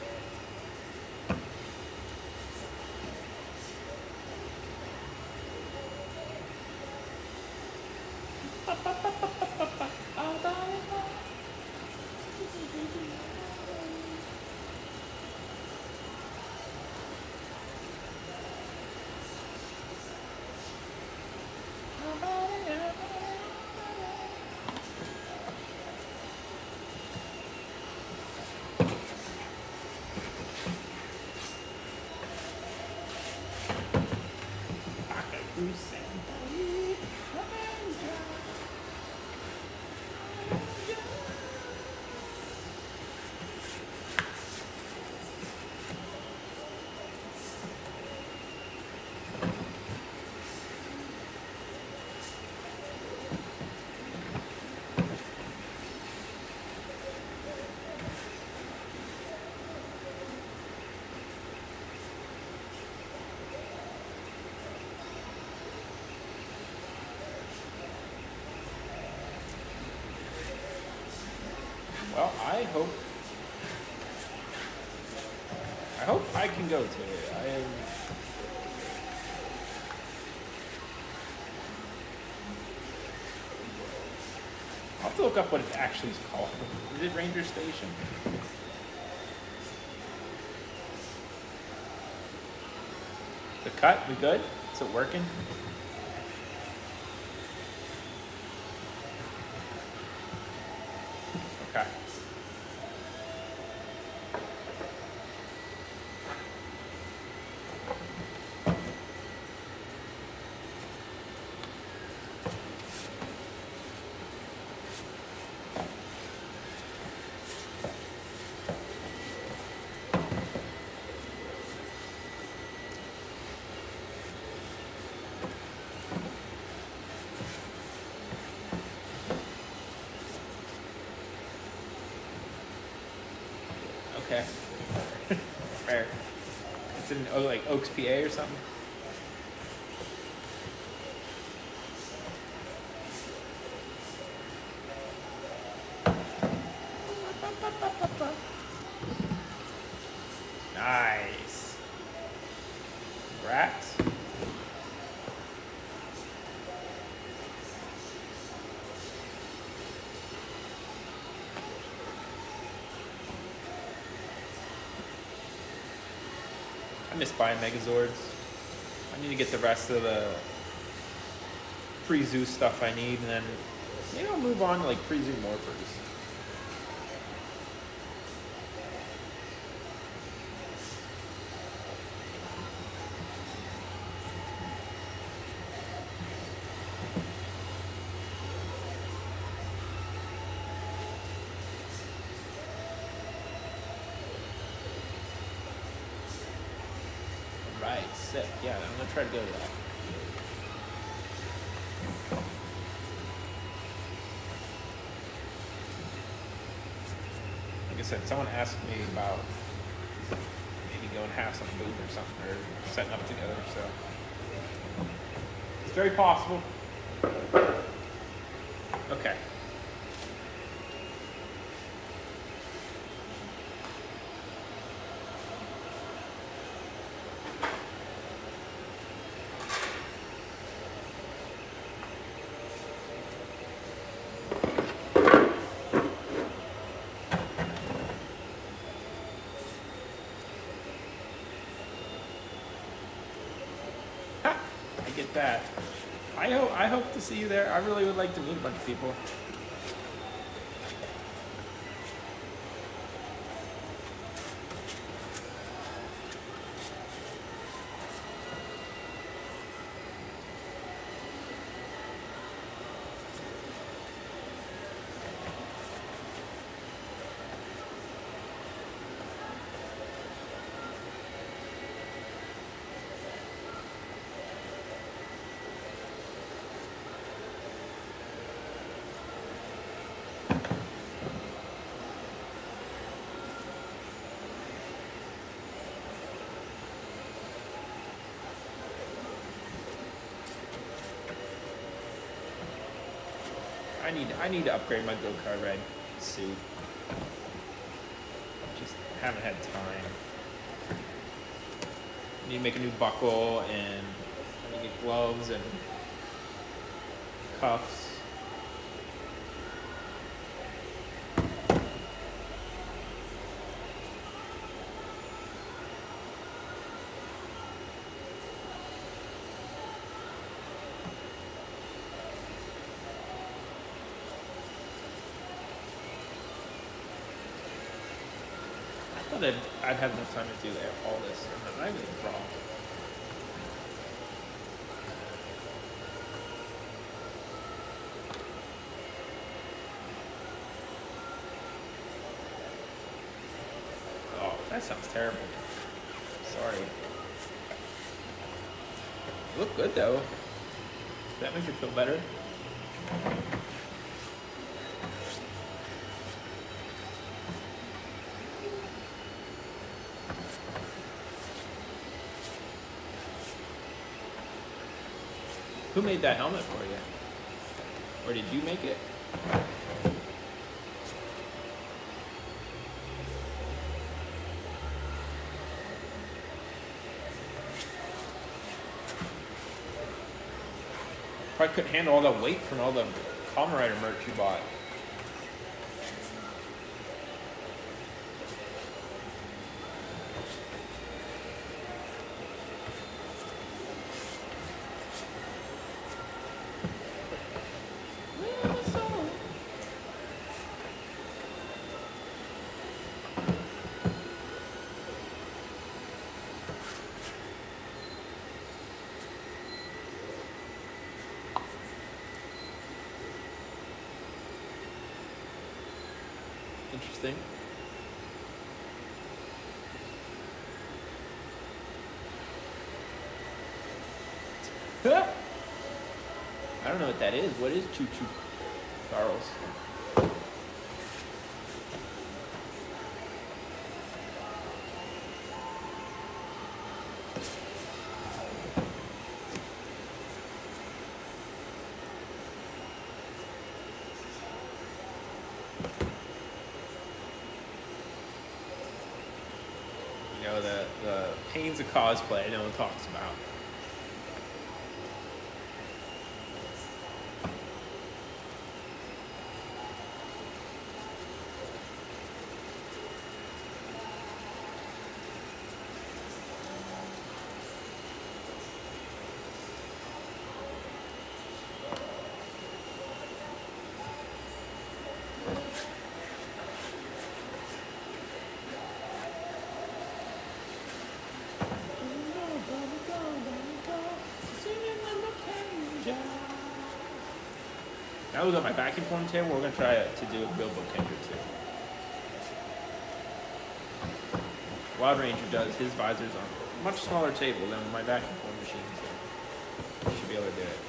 Well, I hope, I hope I can go today. I am, I'll have to look up what it actually is called. Is it Ranger Station? The cut, we good? Is it working? Okay. Okay. Fair. It's in oh, like Oaks, P A or something? I miss buying Megazords. I need to get the rest of the pre-Zeus stuff I need, and then maybe I'll move on to like pre-Zoo Morphers. Right, sick. Yeah, I'm gonna try to go to that. Like I said, someone asked me about maybe going half some booth or something, or setting up together, so it's very possible. Okay. Get that. I hope I hope to see you there. I really would like to meet a bunch of people. I need I need to upgrade my Go-Kart Red suit. Just haven't had time. I need to make a new buckle, and I need to get gloves and cuffs. I'd, I'd have enough time to do all this, and I was wrong. Oh, that sounds terrible. Sorry. You look good though. Does that make you feel better? Who made that helmet for you? Or did you make it? Probably couldn't handle all the weight from all the Kamen Rider merch you bought. Interesting. I don't know what that is. What is Choo Choo Charles? You know, the, the pains of cosplay no one talks about. now we got my vacuum form table. We're gonna try to do a real bookender too. Wild Ranger does his visors on a much smaller table than my vacuum form machine, so you should be able to do it.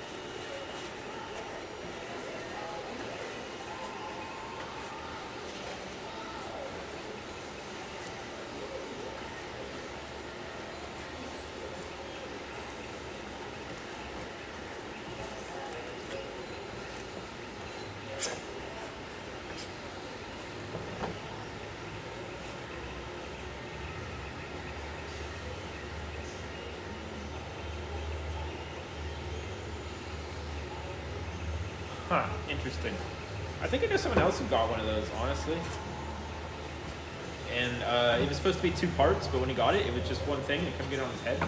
Huh, interesting. I think I know someone else who got one of those, honestly. And uh, it was supposed to be two parts, but when he got it, it was just one thing. It couldn't get on his head.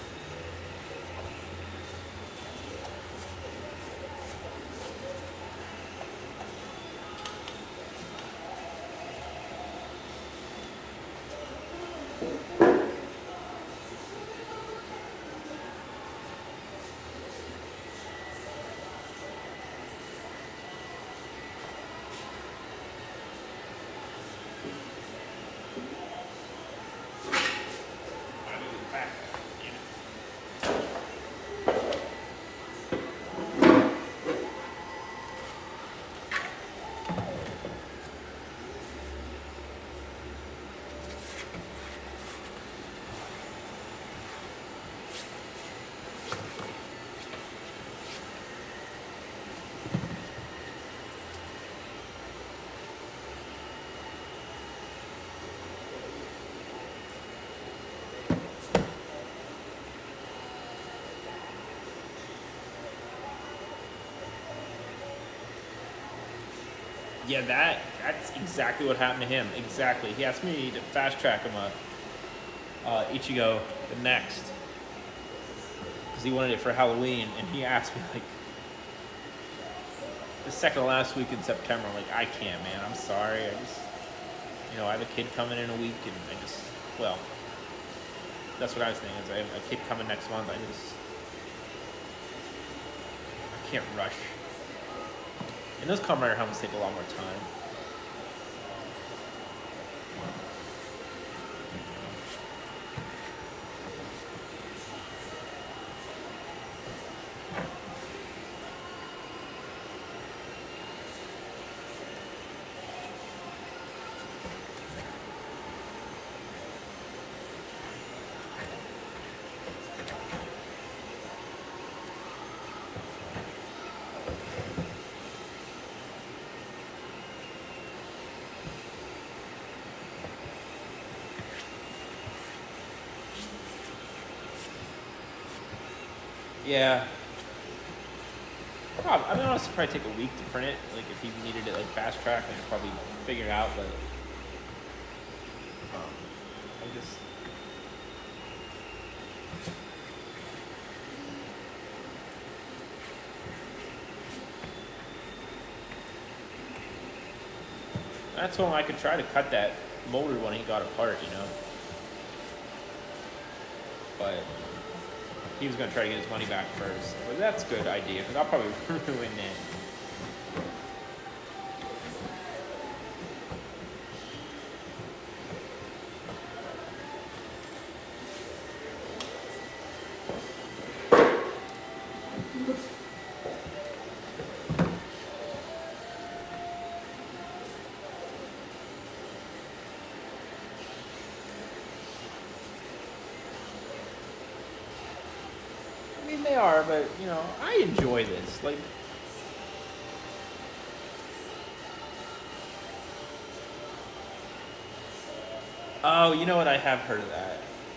Yeah, that that's exactly what happened to him. Exactly. He asked me to fast track him up. Uh, Ichigo the next. Because he wanted it for Halloween, and he asked me like the second to last week in September. I'm like, I can't, man. I'm sorry. I just, you know, I have a kid coming in a week, and I just, well, that's what I was thinking. Is I have a kid coming next month. I just, I can't rush. And those Kamen Rider helmets take a lot more time. Yeah. Probably, I mean, honestly, probably take a week to print it. Like, if he needed it, like, fast track, I could probably figure it out, but um, I just... I told him I could try to cut that molded one he got apart, you know? But he was going to try to get his money back first. But that's a good idea, because I'll probably ruin it. They are, but you know, I enjoy this. Like, oh, you know what? I have heard of that.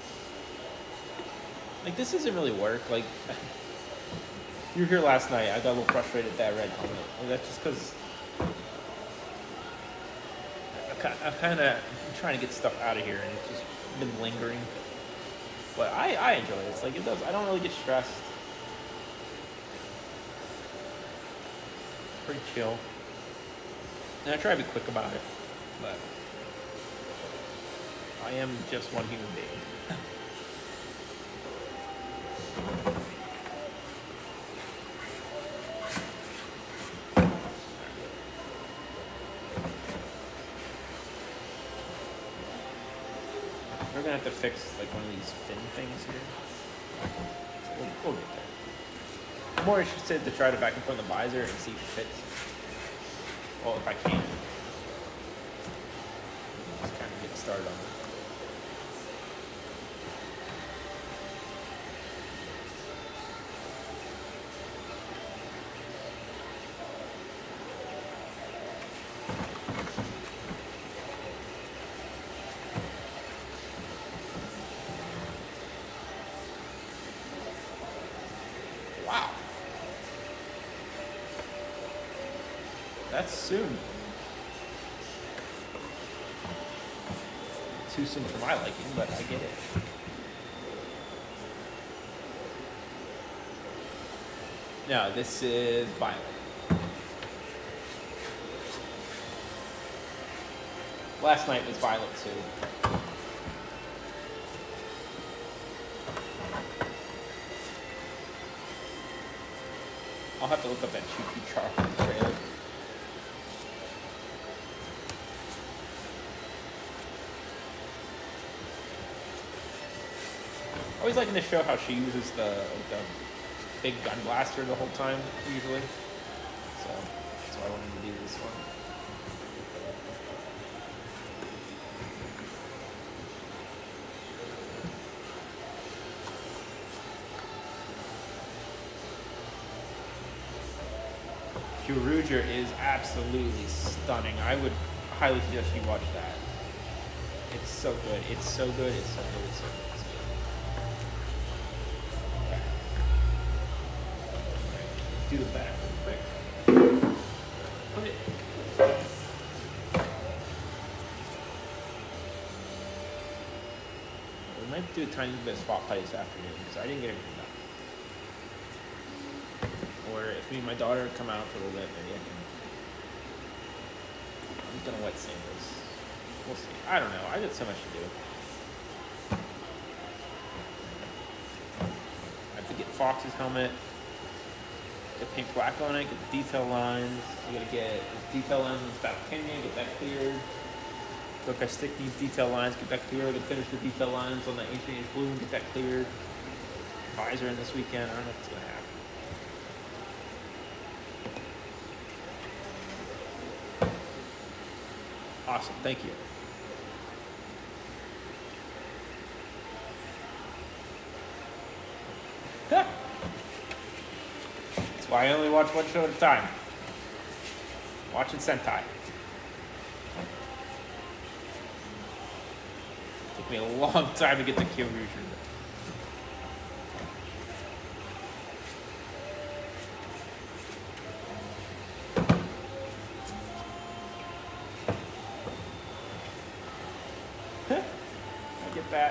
Like, this doesn't really work. Like, you were here last night. I got a little frustrated at that red helmet. Like, that's just because I'm kind of trying to get stuff out of here, and it's just been lingering. But I, I enjoy this. Like, it does. I don't really get stressed. Pretty chill. And I try to be quick about it, but I am just one human being. to fix like one of these fin things here. We'll, we'll get there. I'm more interested to try to back and forth the visor and see if it fits. Well, if I can. Just kind of get started on it. Wow. That's soon. Too soon for my liking, but I get it. No, this is violet. Last night was violet too. I'll have to look up that Choo Choo Chocolate trailer. I always liking to show how she uses the, like, the big gun blaster the whole time, usually. So that's why I wanted to do this one. Kyuruger is absolutely stunning. I would highly suggest you watch that. It's so good. It's so good. It's so good. It's so good. It's so good. Do the back real quick. Put it. We might do a tiny bit of spot play this afternoon because I didn't get everything done. Or if me and my daughter come out for a little bit, maybe I can. I'm gonna wet sand this. We'll see. I don't know. I got so much to do. I have to get Fox's helmet. Get paint black on it. Get the detail lines. I gotta get the detail lines on the South Canyon. Get that cleared. Look, I stick these detail lines. Get that cleared. I can finish the detail lines on the eighteen inch blue and get that cleared. Visor in this weekend. I don't know if it's gonna happen. Awesome, thank you. That's why I only watch one show at a time. Watching Sentai. Took me a long time to get the Kyuruger. That.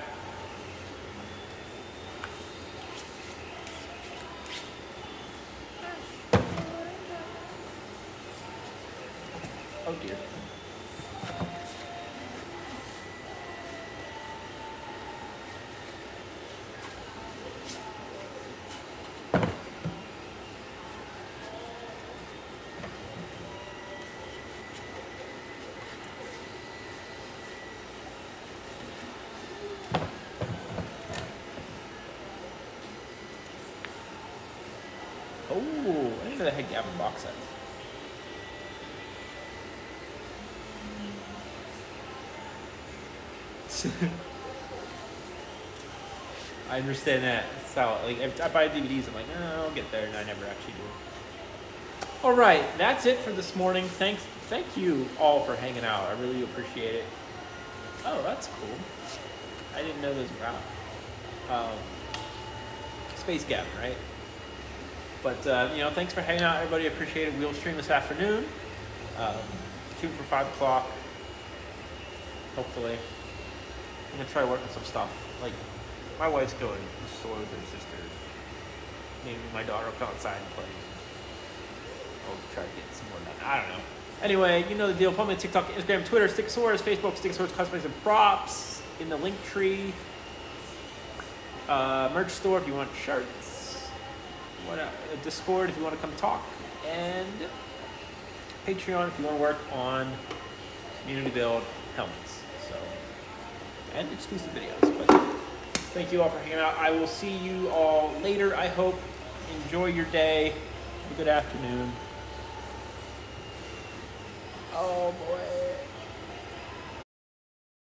Oh dear. Oh, I didn't know they had Gavin box sets. I understand that. It's how, like, if I buy D V Ds, I'm like, oh, I'll get there, and I never actually do. All right, that's it for this morning. Thanks, thank you all for hanging out. I really appreciate it. Oh, that's cool. I didn't know those were out. Um, Space Gavin, right? But, uh, you know, thanks for hanging out, everybody. I appreciate it. We'll stream this afternoon. Um, shoot for five o'clock. Hopefully. I'm going to try working some stuff. Like, my wife's going to the store with her sister. Maybe my daughter will come outside and play. I'll try to get some more done. I don't know. Anyway, you know the deal. Follow me on TikTok, Instagram, Twitter, Sticksaurus, Facebook, Sticksaurus Cosmetics and Props. In the link tree. Uh, merch store if you want shirts. What uh, Discord if you want to come talk. And Patreon if you want to work on community build helmets. So, and exclusive videos. But thank you all for hanging out. I will see you all later, I hope. Enjoy your day. Have a good afternoon. Oh boy.